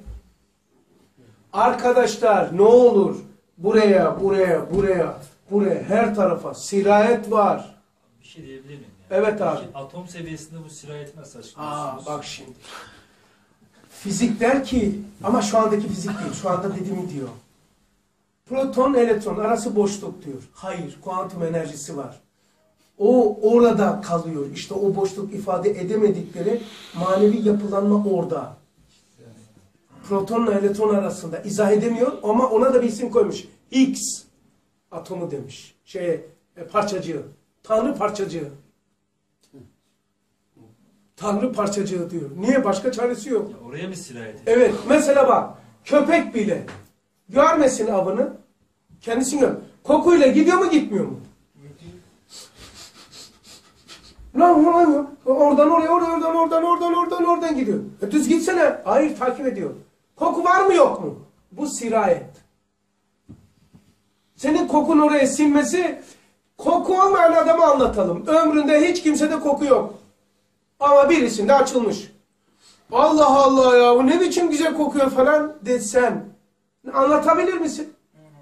Arkadaşlar ne olur buraya, buraya, buraya, buraya her tarafa sirayet var. Bir şey diyebilir miyim? Evet abi. Peki, atom seviyesinde bu sirayeti nasıl Aa açıklıyorsunuz? bak şimdi. Fizik der ki, ama şu andaki fizik değil, şu anda dediğimi diyor. Proton, elektron arası boşluk diyor. Hayır, kuantum enerjisi var. O orada kalıyor. İşte o boşluk ifade edemedikleri manevi yapılanma orada. Protonla elektron arasında izah edemiyor ama ona da bir isim koymuş. Higgs atomu demiş. Şey, e, parçacığı. Tanrı parçacığı. Tanrı parçacığı diyor. Niye? Başka çaresi yok. Ya oraya mı sirayet ediyor? Evet. Mesela bak. Köpek bile görmesin avını. Kendisini gör. Kokuyla gidiyor mu gitmiyor mu? Lan lan oradan oraya, oraya, oradan, oradan, oradan, oradan, oradan gidiyor. E, düz gitsene. Hayır, takip ediyor. Koku var mı yok mu? Bu sirayet. Senin kokun oraya sinmesi, koku olmayan adamı anlatalım. Ömründe hiç kimsede koku yok. Ama birisinde açılmış. Allah Allah ya, bu ne biçim güzel kokuyor falan desen. Anlatabilir misin?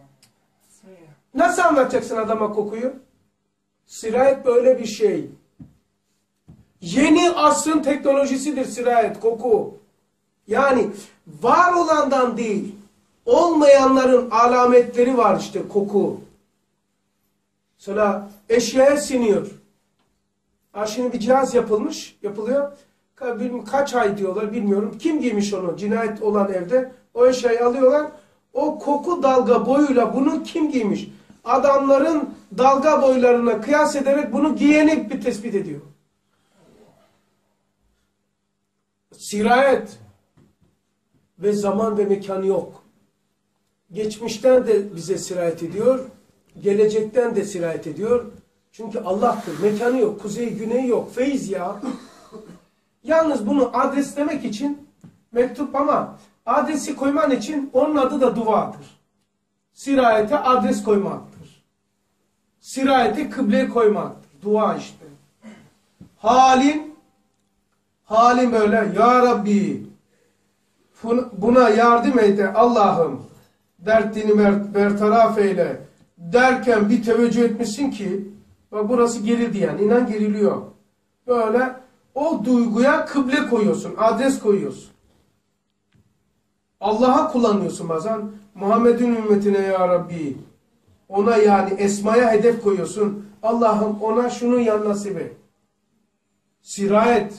Nasıl anlatacaksın adama kokuyu? Sirayet böyle bir şey. Yeni asrın teknolojisidir sirayet, koku. Yani var olandan değil, olmayanların alametleri var işte koku. Mesela eşyaya siniyor. Ha şimdi bir cihaz yapılmış, yapılıyor. Ka kaç ay diyorlar bilmiyorum. Kim giymiş onu? Cinayet olan evde. O eşyayı alıyorlar. O koku dalga boyuyla bunu kim giymiş? Adamların dalga boylarına kıyas ederek bunu giyeni bir tespit ediyor. Sirayet ve zaman ve mekan yok. Geçmişten de bize sirayet ediyor. Gelecekten de sirayet ediyor. Çünkü Allah'tır. Mekanı yok. Kuzey, güney yok. Feyiz ya. Yalnız bunu adreslemek için mektup ama adresi koyman için onun adı da duadır. Sirayete adres koymaktır. Sirayete kıble koymaktır. Dua işte. Halin halin böyle ya Rabbi buna yardım et Allah'ım dertini bertaraf eyle derken bir teveccüh etmişsin ki bak burası gerildi yani inan geriliyor. Böyle o duyguya kıble koyuyorsun, adres koyuyorsun. Allah'a kullanıyorsun bazen. Muhammed'in ümmetine ya Rabbi. Ona yani esmaya hedef koyuyorsun. Allah'ım ona şunu yan nasip et. Sirayet.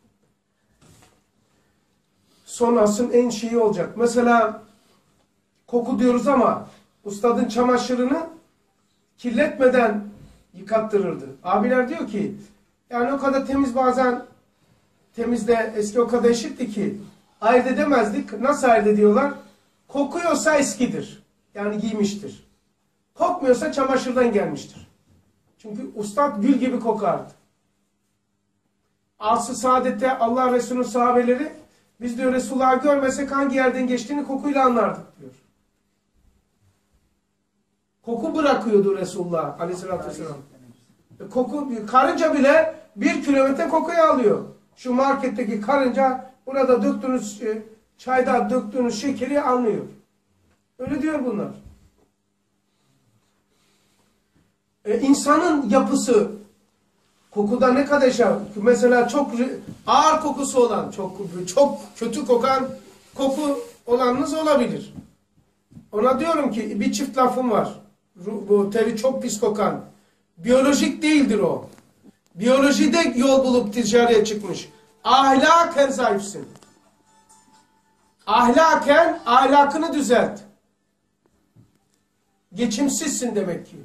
Son asrın en şeyi olacak. Mesela koku diyoruz ama ustadın çamaşırını kirletmeden yıkattırırdı. Abiler diyor ki yani o kadar temiz bazen temizde eski o kadar eşitti ki ayırt edemezdik. Nasıl ayırt ediyorlar? Kokuyorsa eskidir. Yani giymiştir. Kokmuyorsa çamaşırdan gelmiştir. Çünkü ustad gül gibi kokardı. Asr-ı Saadet'te Allah Resulü'nün sahabeleri biz diyor Resulullah'ı görmesek hangi yerden geçtiğini kokuyla anlardık diyor. Koku bırakıyordu Resulullah Aleyhisselatü Vesselam. Koku, karınca bile bir kilometre kokuyu alıyor. Şu marketteki karınca burada döktüğünüz çayda döktüğünüz şekeri anlıyor. Öyle diyor bunlar. E, insanın yapısı kokuda ne kadar şey. Mesela çok ağır kokusu olan, çok çok kötü kokan koku olanınız olabilir. Ona diyorum ki bir çift lafım var. Bu teri çok pis kokan. Biyolojik değildir o. Biyolojide yol bulup ticariye çıkmış. Ahlaken zayıfsın. Ahlaken ahlakını düzelt. Geçimsizsin demek ki.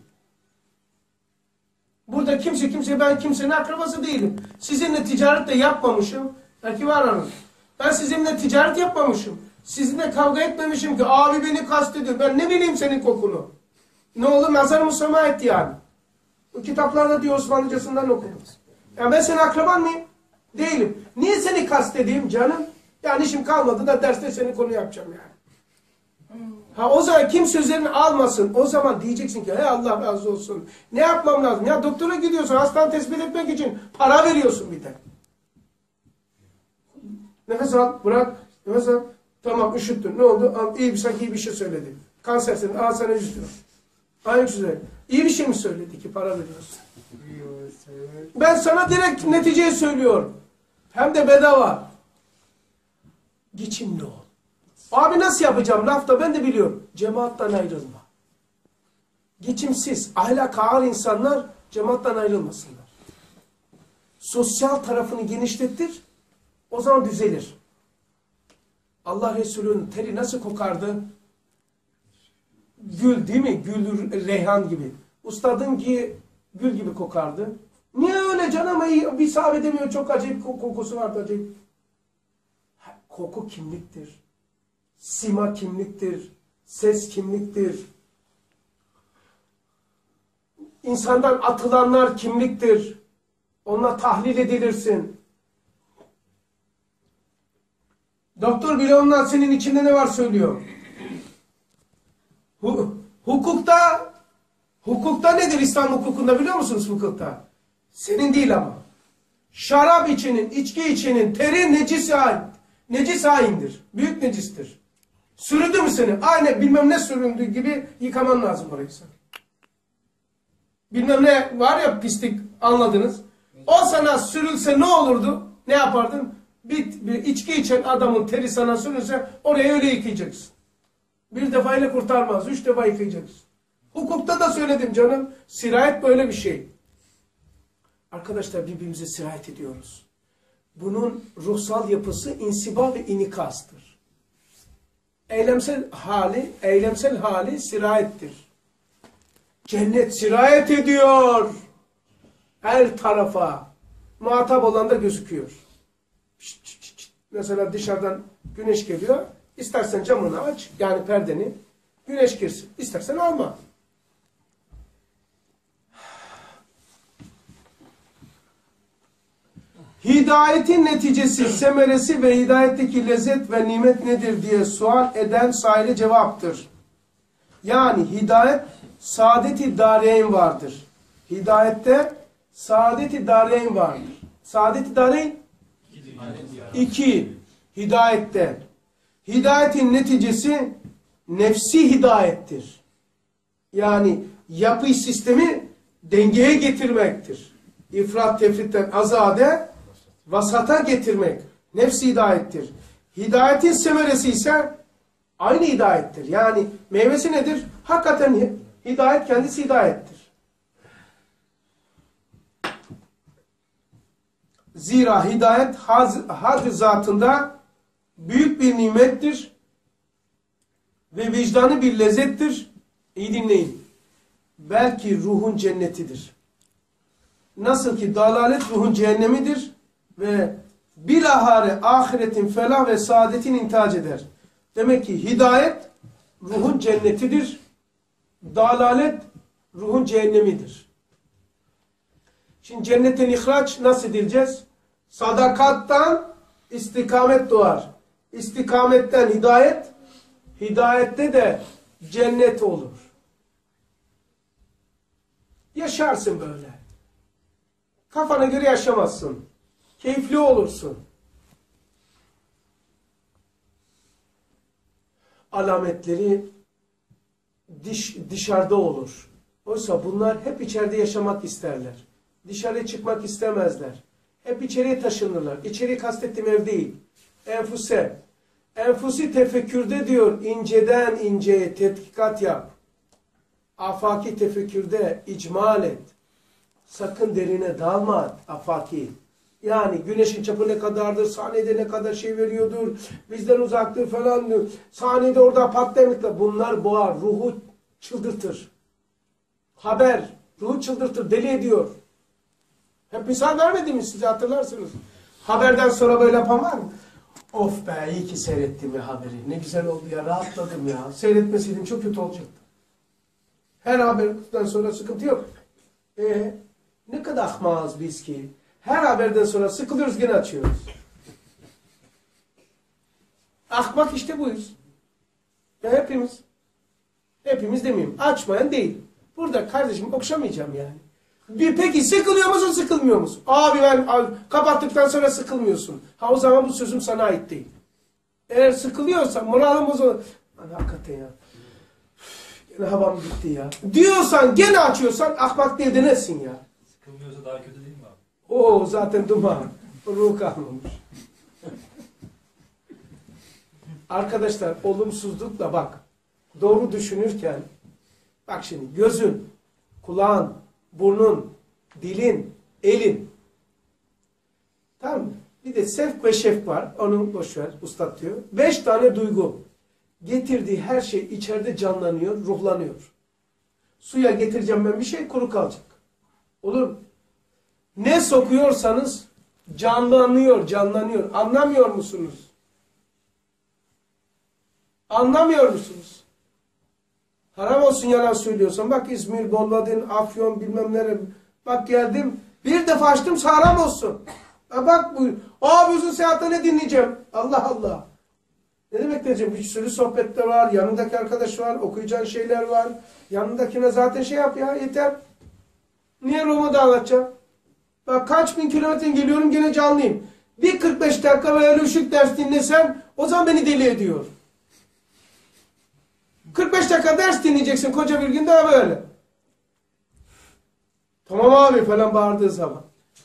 Burada kimse kimse ben kimsenin akrabası değilim. Sizinle ticaret de yapmamışım. Belki var aranız. Ben sizinle ticaret yapmamışım. Sizinle kavga etmemişim ki abi beni kastediyor. Ben ne bileyim senin kokunu. Ne olur nazar musama etti yani. Bu kitaplarda diyor Osmanlıcasından okudunuz. Yani ben senin akraban mıyım? Değilim. Niye seni kastedeyim canım? Yani işim kalmadı da derste senin konu yapacağım yani. Ha o zaman kim sözlerini almasın. O zaman diyeceksin ki hey Allah razı olsun. Ne yapmam lazım? Ya doktora gidiyorsun hastanı tespit etmek için para veriyorsun bir de. Nefes al, bırak. Nefes al. Tamam üşüttün. Ne oldu? Al, iyi bir sanki iyi bir şey söyledi. Kansersin. Al sana yüz lira. Aynı güzel. İyi bir şey mi söyledi ki para veriyorsun? Ben sana direkt neticeyi söylüyorum. Hem de bedava. Geçimli ol. Abi nasıl yapacağım? Lafta ben de biliyorum. Cemaattan ayrılma. Geçimsiz, ahlak ağır insanlar cemaattan ayrılmasınlar. Sosyal tarafını genişlettir. O zaman düzelir. Allah Resulü'nün teri nasıl kokardı? Gül değil mi? Gül, reyhan gibi. Ustadın ki gül gibi kokardı. Niye öyle canım? Bir sahabe demiyor. Çok acayip kokusu vardı acayip. Koku kimliktir. Sima kimliktir. Ses kimliktir. İnsandan atılanlar kimliktir. Onunla tahlil edilirsin. Doktor bile ondan senin içinde ne var söylüyor. Hukukta hukukta nedir İslam hukukunda biliyor musunuz hukukta? Senin değil ama. Şarap içinin, içki içinin teri necis hain. Necis haindir. Büyük necistir. Süründü mü seni? Aynı bilmem ne süründüğü gibi yıkaman lazım orayı sen. Bilmem ne var ya pislik anladınız. O sana sürülse ne olurdu? Ne yapardın? Bir, bir içki içen adamın teri sana sürülse oraya öyle yıkayacaksın. Bir defayla kurtarmaz. Üç defa yıkayacaksın. Hukukta da söyledim canım. Sirayet böyle bir şey. Arkadaşlar birbirimize sirayet ediyoruz. Bunun ruhsal yapısı insiba ve inikastır. Eylemsel hali, eylemsel hali sirayettir. Cennet sirayet ediyor. Her tarafa. Muhatap olan da gözüküyor. Şişt, şişt, şişt. Mesela dışarıdan güneş geliyor. İstersen camını aç. Yani perdeni. Güneş girsin. İstersen alma. Hidayetin neticesi, semeresi ve hidayetteki lezzet ve nimet nedir diye sual eden saile cevaptır. Yani hidayet saadet-i dareyn vardır. Hidayette saadet-i dareyn vardır. Saadet-i dareyn iki. Hidayette. Hidayetin neticesi nefsi hidayettir. Yani yapı sistemi dengeye getirmektir. İfrat tefritten azade vasata getirmek. Nefsi hidayettir. Hidayetin semeresi ise aynı hidayettir. Yani meyvesi nedir? Hakikaten hidayet kendisi hidayettir. Zira hidayet had zatında büyük bir nimettir ve vicdanı bir lezzettir. İyi dinleyin. Belki ruhun cennetidir. Nasıl ki dalalet ruhun cehennemidir ve bilahare ahiretin felah ve saadetin intihac eder. Demek ki hidayet ruhun cennetidir. Dalalet ruhun cehennemidir. Şimdi cennetten ihraç nasıl edileceğiz? Sadakattan istikamet doğar. İstikametten hidayet, hidayette de cennet olur. Yaşarsın böyle. Kafana göre yaşamazsın. Keyifli olursun. Alametleri diş, dışarıda olur. Oysa bunlar hep içeride yaşamak isterler. Dışarıya çıkmak istemezler. Hep içeriye taşınırlar. İçeriye kastettiğim ev değil. Enfuse. Enfusi tefekkürde diyor inceden inceye tetkikat yap. Afaki tefekkürde icmal et. Sakın derine dalma afaki. Yani güneşin çapı ne kadardır, saniyede ne kadar şey veriyordur, bizden uzaktır falan diyor. Saniyede orada patlamakla bunlar boğar, ruhu çıldırtır. Haber, ruhu çıldırtır, deli ediyor. Hep misal vermedim mi size hatırlarsınız. Haberden sonra böyle yapan var mı? Of be iyi ki seyrettim ya haberi. Ne güzel oldu ya rahatladım ya. Seyretmeseydim çok kötü olacaktı. Her haberden sonra sıkıntı yok. E ne kadar ahmağız biz ki. Her haberden sonra sıkılıyoruz gene açıyoruz. Ahmak işte buyuz. Ya hepimiz. Hepimiz demeyeyim. Açmayan değil. Burada kardeşim okşamayacağım yani. Bir, peki sıkılıyor musun sıkılmıyor musun? Abi ben abi, kapattıktan sonra sıkılmıyorsun. Ha o zaman bu sözüm sana ait değil. Eğer sıkılıyorsa moralim bozulur. Hani hakikaten ya. Gene havam gitti ya. Diyorsan gene açıyorsan ahmak diye denesin ya. Sıkılmıyorsa daha kötü değil mi abi? Oo zaten duman. Ruh kalmamış. Arkadaşlar olumsuzlukla bak. Doğru düşünürken bak şimdi gözün, kulağın, burnun, dilin, elin. Tamam mı? Bir de sevk ve şefk var. Onu boşver. Ustad diyor. Beş tane duygu. Getirdiği her şey içeride canlanıyor, ruhlanıyor. Suya getireceğim ben bir şey, kuru kalacak. Olur mu? Ne sokuyorsanız canlanıyor, canlanıyor. Anlamıyor musunuz? Anlamıyor musunuz? Haram olsun yalan söylüyorsan. Bak İzmir, Bolvadin, Afyon bilmem nere. Bak geldim. Bir defa açtım haram olsun. Ha bak bu. Abi uzun seyahatte ne dinleyeceğim? Allah Allah. Ne demek diyeceğim? Bir sürü sohbette var. Yanındaki arkadaş var. Okuyacağın şeyler var. Yanındakine zaten şey yap ya. Yeter. Niye Roma'da da anlatacağım? Bak kaç bin kilometre geliyorum gene canlıyım. Bir kırk beş dakika böyle ışık ders dinlesen o zaman beni deli ediyor. kırk beş dakika ders dinleyeceksin koca bir gün daha böyle. Tamam abi falan bağırdığı zaman.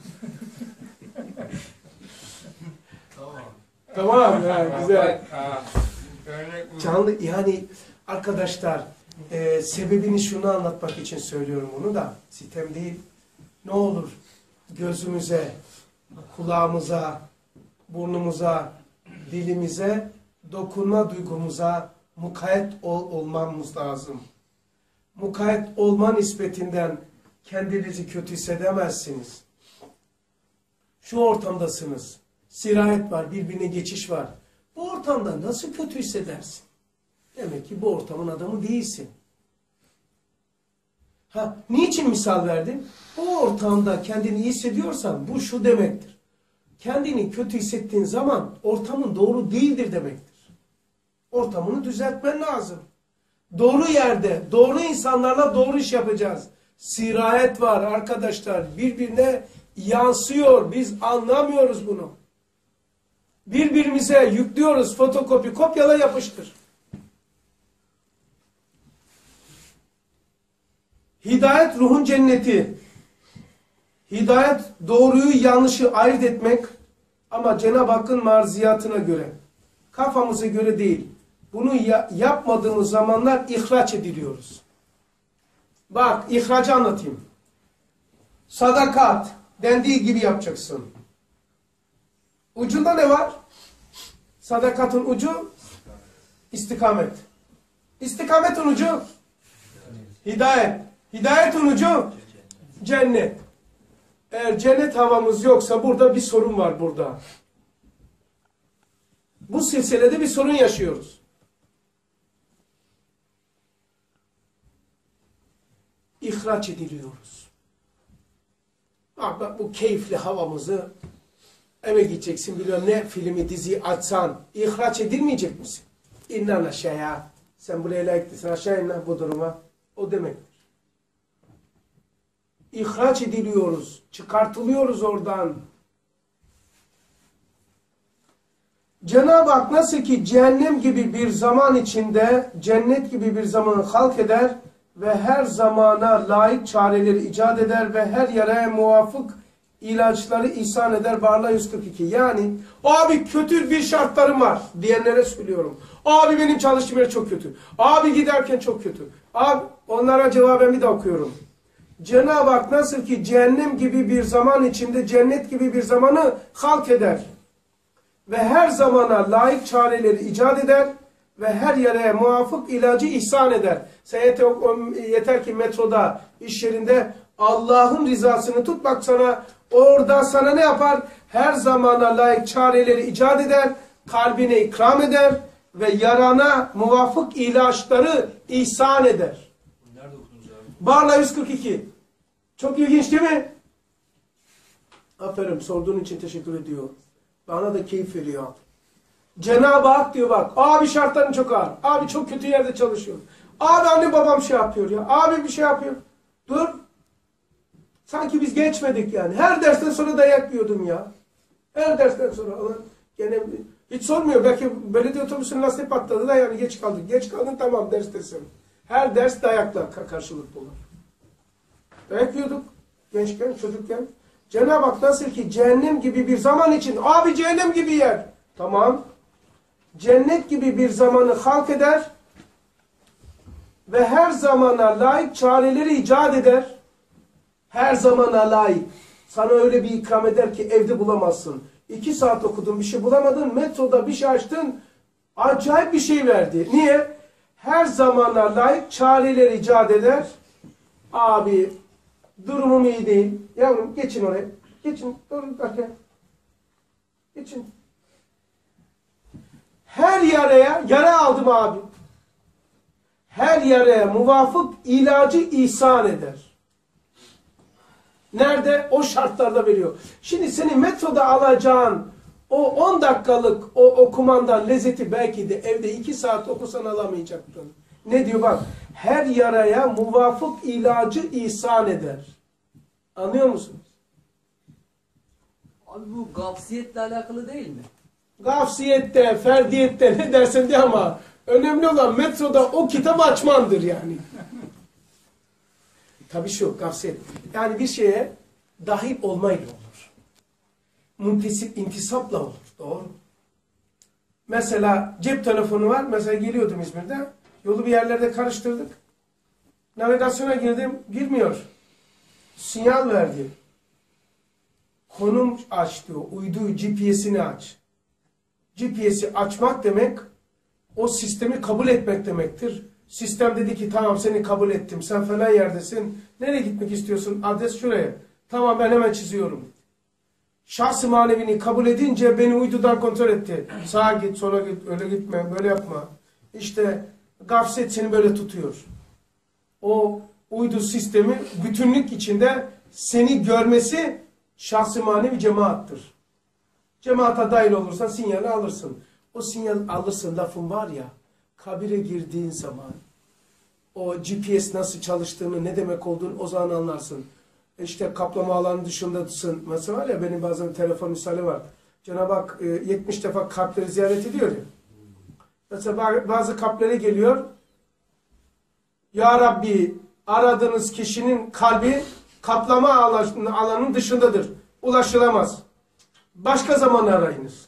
Tamam. Tamam ya güzel. Canlı yani arkadaşlar e, sebebini şunu anlatmak için söylüyorum bunu da sitem değil. Ne olur gözümüze, kulağımıza, burnumuza, dilimize, dokunma duygumuza mukayyet ol, olmamız lazım. Mukayyet olma nispetinden kendinizi kötü hissedemezsiniz. Şu ortamdasınız. Sirayet var, birbirine geçiş var. Bu ortamda nasıl kötü hissedersin? Demek ki bu ortamın adamı değilsin. Ha, niçin misal verdim? O ortamda kendini iyi hissediyorsan bu şu demektir. Kendini kötü hissettiğin zaman ortamın doğru değildir demektir. Ortamını düzeltmen lazım. Doğru yerde, doğru insanlarla doğru iş yapacağız. Sirayet var arkadaşlar. Birbirine yansıyor. Biz anlamıyoruz bunu. Birbirimize yüklüyoruz. Fotokopi, kopyala yapıştır. Hidayet ruhun cenneti. Hidayet doğruyu yanlışı ayırt etmek ama Cenab-ı Hakk'ın marziyatına göre. Kafamıza göre değil. Bunu ya yapmadığımız zamanlar ihraç ediliyoruz. Bak ihracı anlatayım. Sadakat dendiği gibi yapacaksın. Ucunda ne var? Sadakatın ucu istikamet. İstikametin ucu hidayet. Hidayetin ucu cennet. Eğer cennet havamız yoksa burada bir sorun var burada. Bu silsilede bir sorun yaşıyoruz. İhraç ediliyoruz. Bak bu keyifli havamızı eve gideceksin biliyorum ne filmi diziyi açsan ihraç edilmeyecek misin? İnnan aşağıya. Sen buraya layıklısın aşağı inna bu duruma. O demektir. İhraç ediliyoruz. Çıkartılıyoruz oradan. Cenab-ı Hak nasıl ki cehennem gibi bir zaman içinde cennet gibi bir zamanı halk eder ve her zamana layık çareleri icat eder ve her yere muvafık ilaçları ihsan eder. Barla yüz kırk iki. Yani abi kötü bir şartlarım var diyenlere söylüyorum. Abi benim çalıştığım yer çok kötü. Abi giderken çok kötü. Abi onlara cevaben bir de okuyorum. Cenab-ı Hak nasıl ki cehennem gibi bir zaman içinde cennet gibi bir zamanı halk eder. Ve her zamana layık çareleri icat eder ve her yere muvafık ilacı ihsan eder. Sen yeter, yeter ki metroda, iş yerinde Allah'ın rızasını tut bak sana orada sana ne yapar? Her zamana layık çareleri icat eder, kalbine ikram eder ve yarana muvafık ilaçları ihsan eder. Nerede okudunuz abi? Barla yüz kırk iki. Çok ilginç değil mi? Aferin sorduğun için teşekkür ediyorum. Bana da keyif veriyor. Cenab-ı Hak diyor bak. Abi şartların çok ağır. Abi çok kötü yerde çalışıyor. Abi anne babam şey yapıyor ya. Abi bir şey yapıyor. Dur. Sanki biz geçmedik yani. Her dersten sonra dayak yiyordum ya. Her dersten sonra. Gene hiç sormuyor. Belki belediye otobüsünün lastiği patladı da yani geç kaldık. Geç kaldın tamam derstesin. Her ders dayakla karşılıklı olur. Dayak yiyorduk gençken, çocukken. Cenab-ı Hak nasıl ki cehennem gibi bir zaman için, abi cehennem gibi yer. Tamam. Cennet gibi bir zamanı halk eder ve her zamana layık çareleri icat eder. Her zamana layık. Sana öyle bir ikram eder ki evde bulamazsın. İki saat okudun, bir şey bulamadın. Metroda bir şey açtın. Acayip bir şey verdi. Niye? Her zamana layık çareleri icat eder. Abi durumum iyi değil. Yavrum geçin oraya. Geçin. Durun arkaya. Geçin. Her yaraya, yara aldım abi. Her yaraya muvafık ilacı ihsan eder. Nerede? O şartlarda veriyor. Şimdi senin metroda alacağın o on dakikalık o okumandan lezzeti belki de evde iki saat okusan alamayacaktın. Ne diyor bak? Her yaraya muvafık ilacı ihsan eder. Anlıyor musunuz? Abi bu gafsiyetle alakalı değil mi? Gafsiyette, ferdiyette ne dersen de ama önemli olan metroda o kitabı açmandır yani. Tabii şu gafsiyet. Yani bir şeye dahil olmayla olur. Muntisip, intisapla olur. Doğru. Mesela cep telefonu var. Mesela geliyordum İzmir'de. Yolu bir yerlerde karıştırdık. Navigasyona girdim. Girmiyor. Sinyal verdi. Konum aç diyor. Uydu G P S'ini aç. G P S'i açmak demek o sistemi kabul etmek demektir. Sistem dedi ki tamam seni kabul ettim. Sen falan yerdesin. Nereye gitmek istiyorsun? Adres şuraya. Tamam ben hemen çiziyorum. Şahs-ı manevini kabul edince beni uydudan kontrol etti. Sağa git, sola git, öyle gitme, böyle yapma. İşte gafset seni böyle tutuyor. O uydu sistemi bütünlük içinde seni görmesi şahs-ı manevi cemaattır. Cemaata dahil olursan sinyali alırsın. O sinyal alırsın lafın var ya, kabire girdiğin zaman o G P S nasıl çalıştığını, ne demek olduğunu o zaman anlarsın. İşte kaplama alanı dışındasın. Mesela var ya benim bazen telefon misali var. Cenab-ı Hak e, yetmiş defa kalpleri ziyaret ediyor ya. Mesela bazı kalplere geliyor. Ya Rabbi aradığınız kişinin kalbi kaplama alanının dışındadır. Ulaşılamaz. Başka zaman arayınız.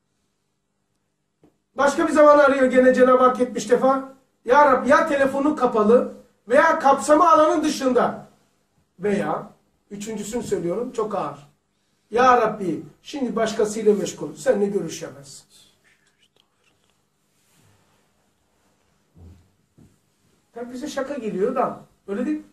Başka bir zaman arıyor gene Cenab-ı Hak yetmiş defa. Ya Rabbi ya telefonu kapalı veya kapsama alanın dışında. Veya üçüncüsünü söylüyorum çok ağır. Ya Rabbi şimdi başkasıyla meşgul. Seninle görüşemezsin. Tabi bize şaka geliyor da öyle değil.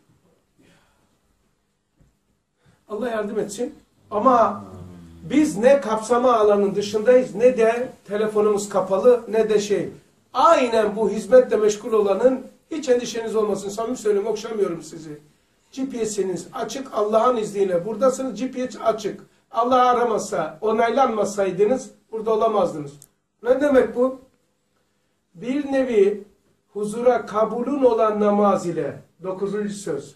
Allah yardım etsin. Ama biz ne kapsama alanının dışındayız ne de telefonumuz kapalı ne de şey. Aynen bu hizmetle meşgul olanın hiç endişeniz olmasın. Samimi söylüyorum okşamıyorum sizi. G P S'iniz açık Allah'ın izniyle. Buradasınız G P S açık. Allah aramasa, onaylanmasaydınız burada olamazdınız. Ne demek bu? Bir nevi huzura kabulün olan namaz ile dokuzuncu söz.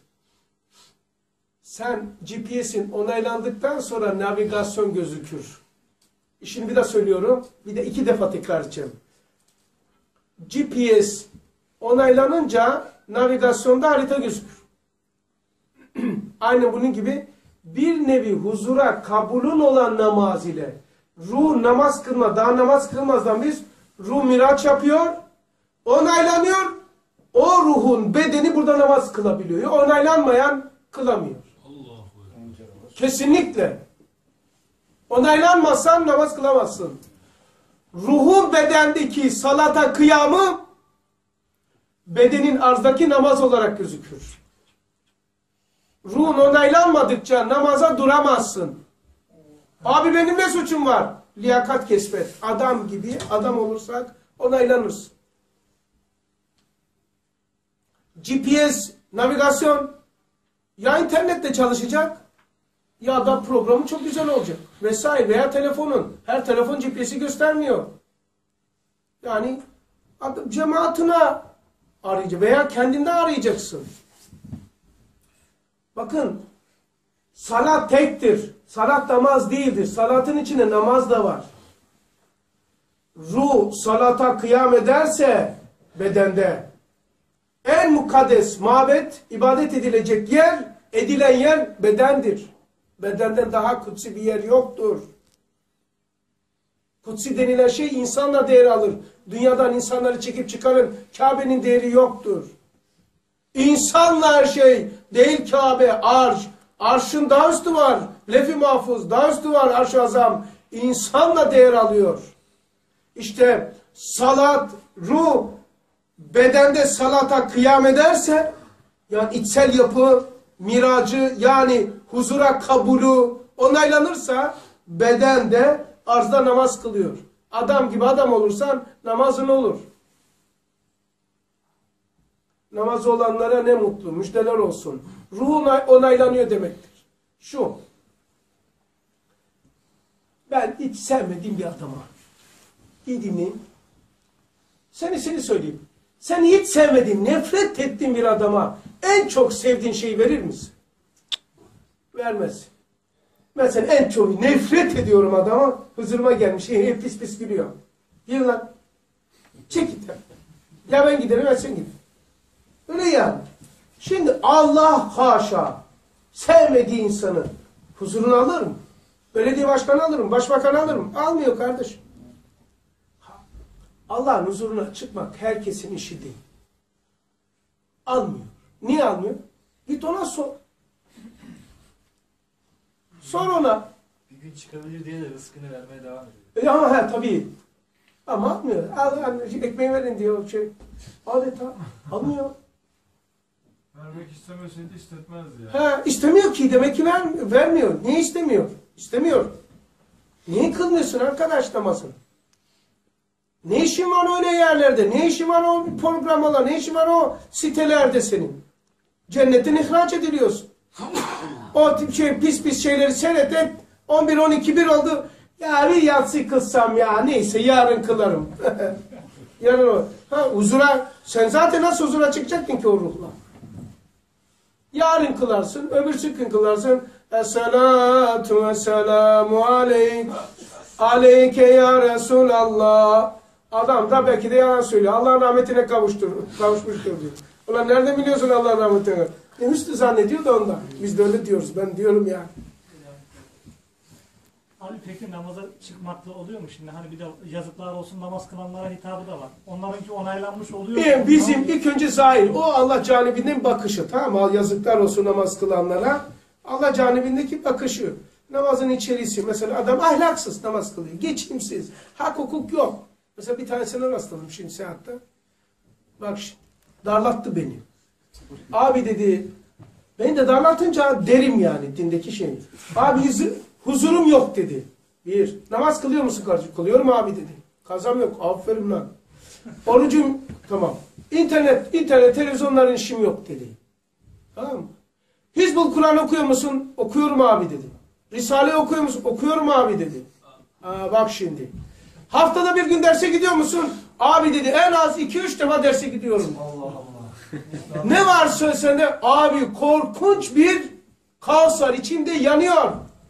Sen G P S'in onaylandıktan sonra navigasyon gözükür. Şimdi bir de söylüyorum. Bir de iki defa tekrar edeceğim. G P S onaylanınca navigasyonda harita gözükür. Aynen bunun gibi bir nevi huzura kabulün olan namaz ile ruh namaz kılma, daha namaz kılmazdan biz ruh miraç yapıyor, onaylanıyor, o ruhun bedeni burada namaz kılabiliyor. Onaylanmayan kılamıyor. Kesinlikle. Onaylanmazsan namaz kılamazsın. Ruhun bedendeki salata kıyamı bedenin arzdaki namaz olarak gözükür. Ruhun onaylanmadıkça namaza duramazsın. Abi benim ne suçum var? Liyakat kesbet. Adam gibi adam olursak onaylanırsın. G P S, navigasyon ya internette çalışacak ya da programı çok güzel olacak. Vesaire veya telefonun. Her telefon G P S'i göstermiyor. Yani cemaatine arayacak veya kendinde arayacaksın. Bakın salat tektir. Salat namaz değildir. Salatın içinde namaz da var. Ruh salata kıyam ederse bedende En mukaddes mabet, ibadet edilecek yer, edilen yer bedendir. Bedenden daha kutsi bir yer yoktur. Kutsi denilen şey insanla değer alır. Dünyadan insanları çekip çıkarın. Kabe'nin değeri yoktur. İnsanla her şey değil Kabe, arş. Arşın daha üstü var. Lef-i mahfuz daha üstü var, arş-ı azam. İnsanla değer alıyor. İşte salat, ruh, bedende salata kıyam ederse, yani içsel yapı, miracı, yani huzura kabulü onaylanırsa, bedende arzda namaz kılıyor. Adam gibi adam olursan namazın olur. Namazı olanlara ne mutlu, müjdeler olsun. Ruh onaylanıyor demektir. Şu, ben hiç sevmediğim bir adama, gideyim, seni seni söyleyeyim. Sen hiç sevmediğin, nefret ettiğin bir adama en çok sevdiğin şeyi verir misin? Vermez. Mesela en çok nefret ediyorum adama, huzuruma gelmiş, hep pis pis gülüyor. Gir lan. Çek git. Ya ben giderim, ya sen git. Öyle yani. Şimdi Allah haşa sevmediği insanı huzuruna alır mı? Belediye başkanı alır mı? Başbakanı alır mı? Almıyor kardeşim. Allah'ın huzuruna çıkmak herkesin işi değil. Almıyor. Niye almıyor? Git ona sor. Sor ona. Bir gün çıkabilir diye de rızkını vermeye devam ediyor. E ama he tabii. Ama almıyor. Al, al, ekmeği verin diyor. Şey. Adeta almıyor. Vermek istemeseydi istetmezdi ya. He, istemiyor ki. Demek ki ver, vermiyor. Niye istemiyor? İstemiyor. Niye kılmıyorsun arkadaş namazını? Ne işin var öyle yerlerde? Ne işin var o programlar? Ne işin var o sitelerde senin? Cennetten ihraç ediliyorsun. O tip şey, pis pis şeyleri seyret et. on bir on iki bir oldu. Ya bir yatsı kılsam ya neyse yarın kılarım. Yarın o. Ha, huzura, sen zaten nasıl huzura çıkacaktın ki o ruhla? Yarın kılarsın, öbürsü gün kılarsın. Es-salatu ve-selamu aleyk. Aleyke ya Resulallah. Adam da belki de yalan söylüyor. Allah'ın rahmetine kavuştur, kavuşmuştur diyor. Ulan nereden biliyorsun Allah'ın rahmetine? E, Müslü zannediyor da ondan. Biz de öyle diyoruz. Ben diyorum ya. Abi peki namaza çıkmakla oluyor mu şimdi? Hani bir de yazıklar olsun namaz kılanlara hitabı da var. Onlarınki onaylanmış oluyor E, mu? bizim ilk önce zahir. O Allah canibinin bakışı. Tamam mı? Yazıklar olsun namaz kılanlara. Allah canibindeki bakışı. Namazın içerisi. Mesela adam ahlaksız namaz kılıyor. Geçimsiz. Hak hukuk yok. Mesela bir tanesine rastladım şimdi seyahatte. Bak şimdi. Darlattı beni. Abi dedi. Beni de darlatınca derim yani dindeki şey. Abi huzurum yok dedi. Bir. Namaz kılıyor musun kardeşim? Kılıyorum abi dedi. Kazam yok. Aferin lan. Orucum tamam. İnternet, internet, televizyonların işim yok dedi. Tamam mı? Hizbul Kur'an okuyor musun? Okuyorum abi dedi. Risale okuyor musun? Okuyorum abi dedi. Aa, bak şimdi. Haftada bir gün derse gidiyor musun? Abi dedi en az iki üç defa derse gidiyorum. Allah Allah. Ne var söz sende? Abi korkunç bir kaos var. İçimde yanıyor.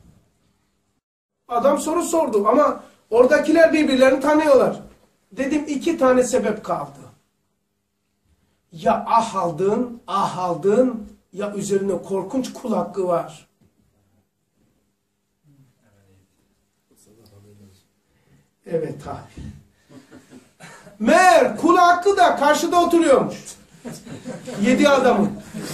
Adam soru sordu ama oradakiler birbirlerini tanıyorlar. Dedim iki tane sebep kaldı. Ya ah aldın, ah aldın ya üzerine korkunç kul hakkı var. Evet abi. Meğer kul hakkı da karşıda oturuyormuş. Yedi adamın.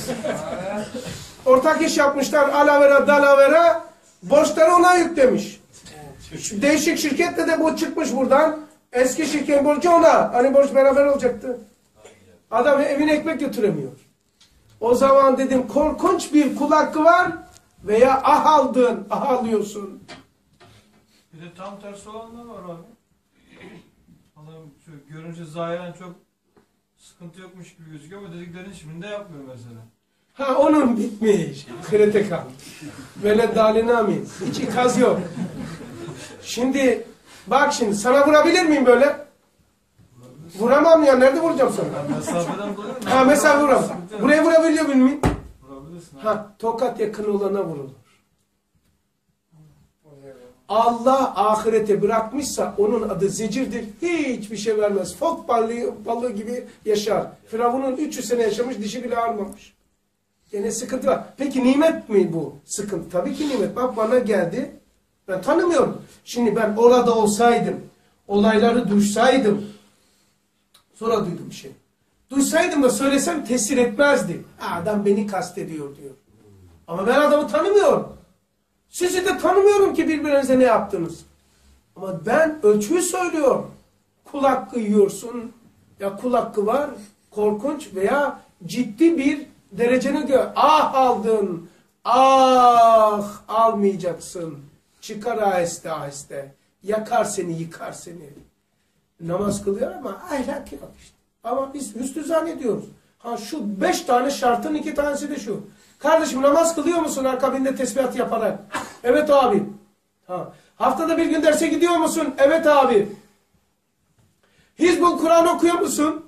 Ortak iş yapmışlar. Alavera, dalavera. Borçları ona yüklemiş. Değişik şirketle de bu çıkmış buradan. Eski şirketin borcu ona. Hani borç beraber olacaktı. Adam evine ekmek götüremiyor. O zaman dedim korkunç bir kul hakkı var veya ah aldın, ah alıyorsun. Bir de tam tersi olanlar var abi. Adam şu görünce zahiren çok sıkıntı yokmuş gibi gözüküyor ama dediklerini şimdi de yapmıyor mesela. Ha onun bitmiş. Krete kaldı. Veled dalin amin. Hiç ikaz yok. Şimdi bak şimdi sana vurabilir miyim böyle? Vuramam ya. Nerede vuracağım sana? Mesafeden dolayı mı? Ha mesela vuram. Buraya vurabiliyor muyum? Vurabilirsin abi. Ha tokat yakın olana vurulur. Allah ahirete bırakmışsa onun adı zecirdir. Hiçbir şey vermez. Fok balığı, balığı gibi yaşar. Firavun'un üç yüz sene yaşamış, dişi bile ağrımamış. Gene sıkıntı var. Peki nimet mi bu sıkıntı? Tabii ki nimet. Bak bana geldi. Ben tanımıyorum. Şimdi ben orada olsaydım, olayları duysaydım, sonra duydum bir şey. Duysaydım da söylesem tesir etmezdi. Adam beni kastediyor diyor. Ama ben adamı tanımıyorum. Sizi de tanımıyorum ki birbirinize ne yaptınız. Ama ben ölçüyü söylüyorum. Kul hakkı yiyorsun. Ya kul hakkı var. Korkunç veya ciddi bir derecene göre. Ah aldın. Ah almayacaksın. Çıkar aheste aheste. Yakar seni, yıkar seni. Namaz kılıyor ama ahlak yok işte. Ama biz hüsnü zannediyoruz. Ha şu beş tane şartın iki tanesi de şu. Kardeşim namaz kılıyor musun akabinde tesbihat yaparak? Evet abi. Ha. Haftada bir gün derse gidiyor musun? Evet abi. Hizbul Kur'an okuyor musun?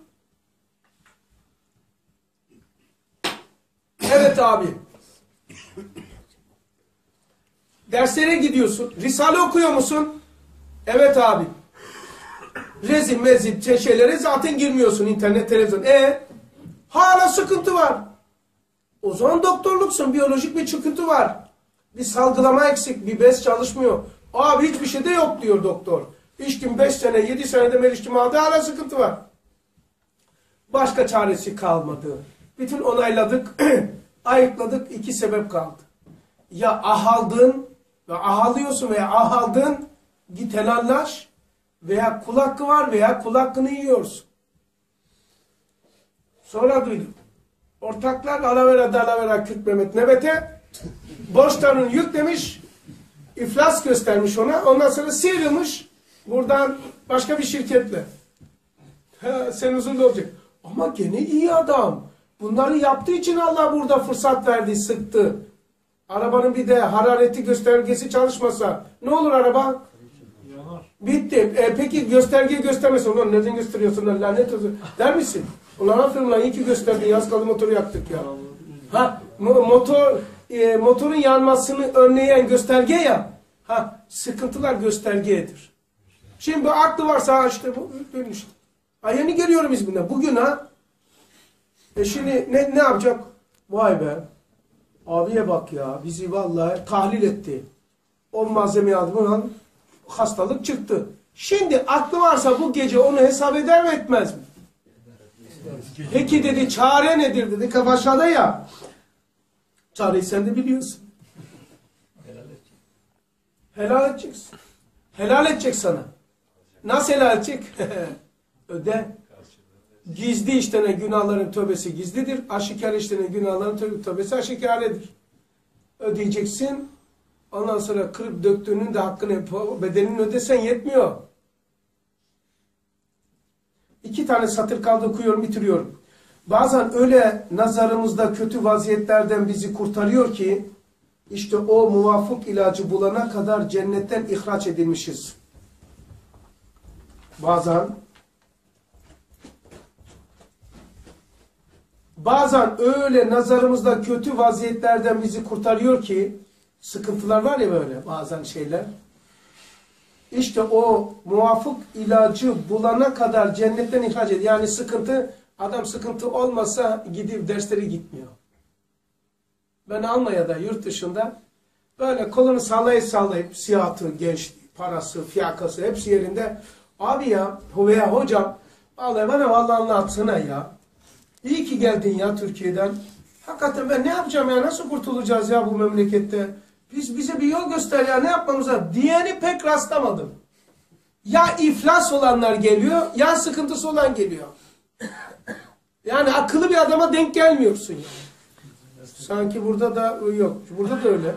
Evet abi. Derslere gidiyorsun. Risale okuyor musun? Evet abi. Rezil mezil şeylere zaten girmiyorsun internet, televizyon. E hala sıkıntı var. O zaman doktorluksun. Biyolojik bir çıkıntı var. Bir salgılama eksik. Bir bez çalışmıyor. Abi hiçbir şey de yok diyor doktor. İçtim beş sene, yedi senede meliştim aldı. Hala sıkıntı var. Başka çaresi kalmadı. Bütün onayladık. Ayıkladık. İki sebep kaldı. Ya ahaldın ve ahalıyorsun veya ahaldın. Git helallaş. Veya kul hakkı var veya kul hakkını yiyorsun. Sonra duydum. Ortaklar alavera dalavera Kürt Mehmet Nebet'e borçlarını yüklemiş, iflas göstermiş ona. Ondan sonra sıyrılmış buradan başka bir şirketle. Ha, sen uzun da olacak. Ama gene iyi adam. Bunları yaptığı için Allah burada fırsat verdi, sıktı. Arabanın bir de harareti göstergesi çalışmasa ne olur araba? Bitti. E, peki gösterge göstermesin. Ulan neden gösteriyorsun lan lanet olsun der misin? Ulan aferin lan iyi ki gösterdin. Yaz kaldı motoru yaktık ya. Ha motor e, motorun yanmasını önleyen gösterge ya. Ha sıkıntılar göstergedir. Şimdi aklı varsa işte bu işte. Ha yeni geliyorum İzmir'den. Bugün ha. E şimdi ne, ne yapacak? Vay be. Abiye bak ya. Bizi vallahi tahlil etti. O malzemeyi aldı bunu. Hastalık çıktı. Şimdi aklı varsa bu gece onu hesap eder mi etmez mi? Peki dedi çare nedir dedi. Kafa aşağıda ya. Çareyi sen de biliyorsun. Helal edeceksin. Helal edecek sana. Nasıl helal edecek? Öde. Gizli işlenen günahların tövbesi gizlidir. Aşikar işlenen günahların tövbesi aşikaredir. Ödeyeceksin. Ondan sonra kırıp döktüğünün de hakkını, bedelini ödesen yetmiyor. İki tane satır kaldı okuyorum, bitiriyorum. Bazen öyle nazarımızda kötü vaziyetlerden bizi kurtarıyor ki, işte o muvafık ilacı bulana kadar cennetten ihraç edilmişiz. Bazen, bazen öyle nazarımızda kötü vaziyetlerden bizi kurtarıyor ki, sıkıntılar var ya böyle bazen şeyler. İşte o muvafık ilacı bulana kadar cennetten ihraç ediyor. Yani sıkıntı, adam sıkıntı olmasa gidip dersleri gitmiyor. Ben Almanya'da yurt dışında böyle kolunu sallayıp sallayıp siyahatı, gençliği, parası, fiyakası hepsi yerinde. Abi ya veya hocam vallahi bana vallahi anlatsana ya. İyi ki geldin ya Türkiye'den. Hakikaten ben ne yapacağım ya nasıl kurtulacağız ya bu memlekette? Biz bize bir yol göster ya ne yapmamız lazım diyeni pek rastlamadım. Ya iflas olanlar geliyor ya sıkıntısı olan geliyor. Yani akıllı bir adama denk gelmiyorsun yani. Sanki burada da yok. Burada da öyle.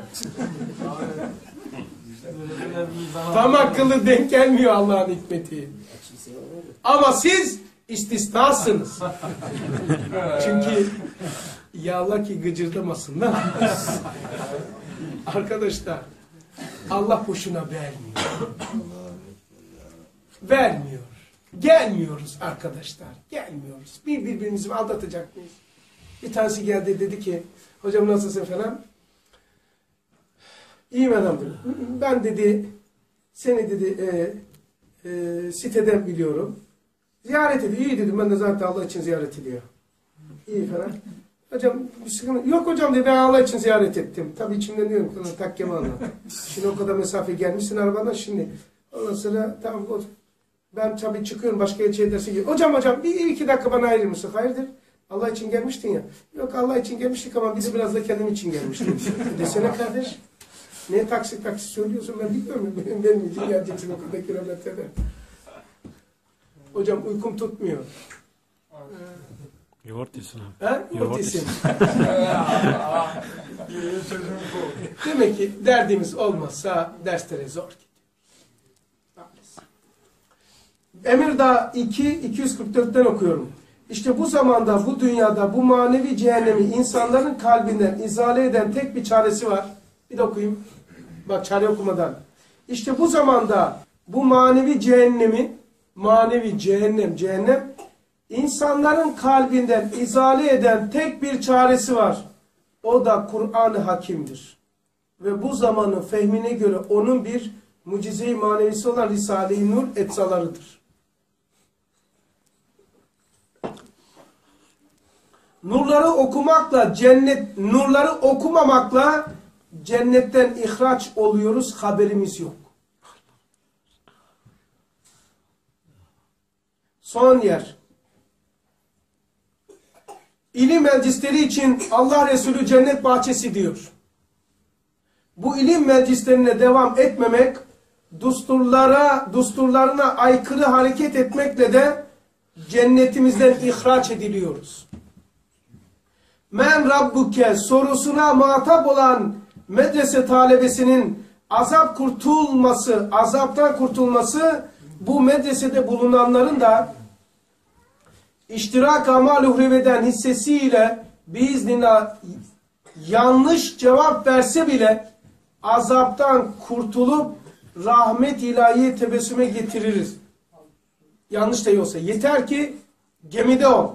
Tam akıllı denk gelmiyor Allah'ın hikmeti. Ama siz istisnasınız. Çünkü ya Allah ki gıcırdamasın da. Arkadaşlar Allah boşuna vermiyor. Vermiyor. Gelmiyoruz arkadaşlar. Gelmiyoruz. Bir birbirimizi aldatacak mıyız? Bir tanesi geldi dedi ki hocam nasılsın falan. İyiyim adamdır. Ben dedi Seni dedi e, e, siteden biliyorum. Ziyaret ediyor. İyi dedim, ben de zaten Allah için ziyaret ediyor. İyi falan. Hocam bir sıkıntı yok hocam dedi, ben Allah için ziyaret ettim. Tabii içimden diyorum ki takkemi anlat. Şimdi o kadar mesafe gelmişsin arabadan şimdi. Ondan sonra tamam ben tabii çıkıyorum başka şey dersi gibi. Hocam hocam bir iki dakika bana ayırır mısın? Hayırdır? Allah için gelmiştin ya. Yok Allah için gelmiştik ama biz biraz da kendim için gelmiştik. Desene kardeş. Ne taksi taksi söylüyorsun ben bilmiyorum. Benim, benim için geleceksin o kadar kilometrede. Hocam uykum tutmuyor. Yoğurt yesin abi. Ha? Yoğurt Yoğurt yesin. yesin. Demek ki derdimiz olmazsa derslere zor gidiyor. Emirdağ iki iki yüz kırk dört'ten okuyorum. İşte bu zamanda, bu dünyada, bu manevi cehennemi insanların kalbinden izale eden tek bir çaresi var. Bir de okuyayım. Bak çare okumadan. İşte bu zamanda bu manevi cehennemi, manevi cehennem, cehennem, insanların kalbinden izale eden tek bir çaresi var. O da Kur'an-ı Hakim'dir. Ve bu zamanın fehmine göre onun bir mucize-i manevisi olan Risale-i Nur etsalarıdır. Nurları okumakla cennet, nurları okumamakla cennetten ihraç oluyoruz, haberimiz yok. Son yer. İlim meclisleri için Allah Resulü cennet bahçesi diyor. Bu ilim meclislerine devam etmemek, düsturlara, düsturlarına aykırı hareket etmekle de cennetimizden ihraç ediliyoruz. Men Rabbuke sorusuna muhatap olan medrese talebesinin azap kurtulması, azaptan kurtulması, bu medresede bulunanların da iştirak amal uhreveden hissesiyle biiznillah yanlış cevap verse bile azaptan kurtulup rahmet ilahiye tebessüme getiririz. Yanlış da olsa. Yeter ki gemide ol.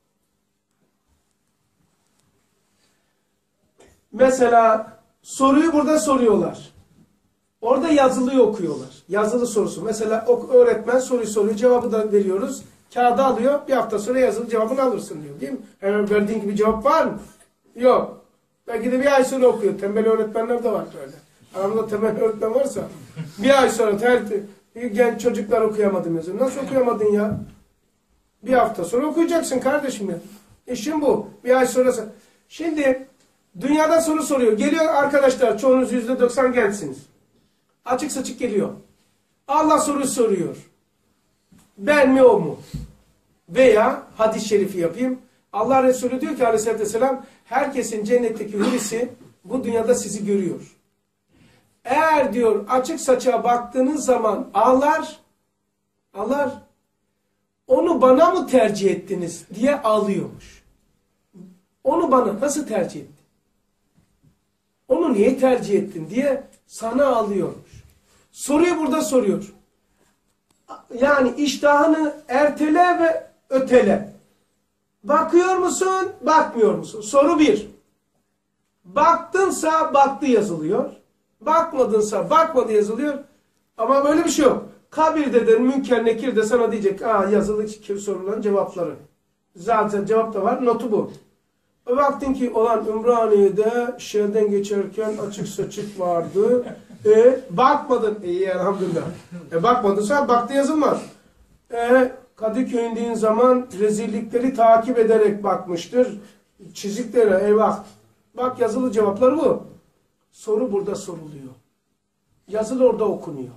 Mesela soruyu burada soruyorlar. Orada yazılı okuyorlar. Yazılı sorusu. Mesela öğretmen soruyu soruyor, cevabı da veriyoruz. Kağıda alıyor, bir hafta sonra yazılı cevabını alırsın diyor. Değil mi? Hemen verdiğin gibi cevap var mı? Yok. Belki de bir ay sonra okuyor. Tembel öğretmenler de var böyle. Aramızda tembel öğretmen varsa bir ay sonra her genç çocuklar okuyamadım yazıyor. Nasıl okuyamadın ya? Bir hafta sonra okuyacaksın kardeşim ya. İşin bu. Bir ay sonrası. Şimdi dünyada soru soruyor. Geliyor arkadaşlar, çoğunuz yüzde doksan gençsiniz. Açık saçık geliyor. Allah soruyu soruyor. Ben mi o mu? Veya hadis-i şerifi yapayım. Allah Resulü diyor ki aleyhissalatü vesselam, herkesin cennetteki hürisi bu dünyada sizi görüyor. Eğer diyor açık saçığa baktığınız zaman ağlar, ağlar, onu bana mı tercih ettiniz diye ağlıyormuş. Onu bana nasıl tercih ettin? Onu niye tercih ettin diye sana ağlıyormuş. Soruyu burada soruyor. Yani iştahını ertele ve ötele. Bakıyor musun, bakmıyor musun? Soru bir. Baktınsa baktı yazılıyor. Bakmadınsa bakmadı yazılıyor. Ama böyle bir şey yok. Kabirde de Münker Nekir de sana diyecek, aa yazılı soruların cevapları. Zaten cevap da var, notu bu. O vaktin ki olan Ümraniye'de şehirden geçerken açık saçık vardı. E, bakmadın. İyi elhamdülillah. E, bakmadınsa baktı yazılmaz. E, Kadıköy'ün indiğin zaman rezillikleri takip ederek bakmıştır. Çiziklere eyvah. Bak yazılı cevaplar bu. Soru burada soruluyor. Yazılı orada okunuyor.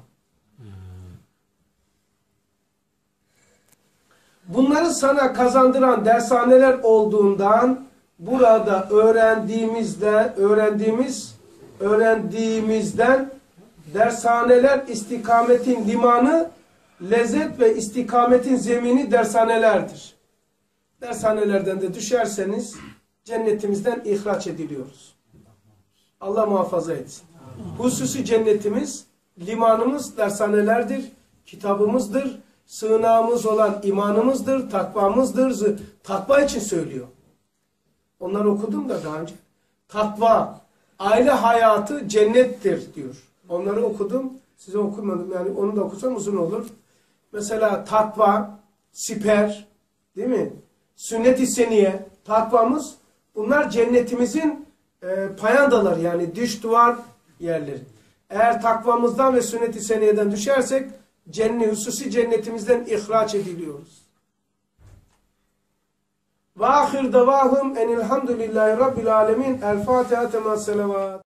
Bunları sana kazandıran dershaneler olduğundan burada öğrendiğimizde öğrendiğimiz öğrendiğimizden dershaneler istikametin limanı, lezzet ve istikametin zemini dershanelerdir. Dershanelerden de düşerseniz cennetimizden ihraç ediliyoruz. Allah muhafaza etsin. Hususi cennetimiz, limanımız dershanelerdir, kitabımızdır, sığınağımız olan imanımızdır, takvamızdır. Takva için söylüyor. Onları okudum da daha önce. Takva, aile hayatı cennettir diyor. Onları okudum. Size okumadım yani onu da okusam uzun olur. Mesela takva, siper, değil mi? Sünnet-i seniye, takvamız bunlar cennetimizin e, payandaları yani diş duvar yerleri. Eğer takvamızdan ve sünnet-i seniyeden düşersek cennet, hususi cennetimizden ihraç ediliyoruz. Ve ahir davahum enilhamdülillahi rabbil alemin. El Fatiha tema selavat.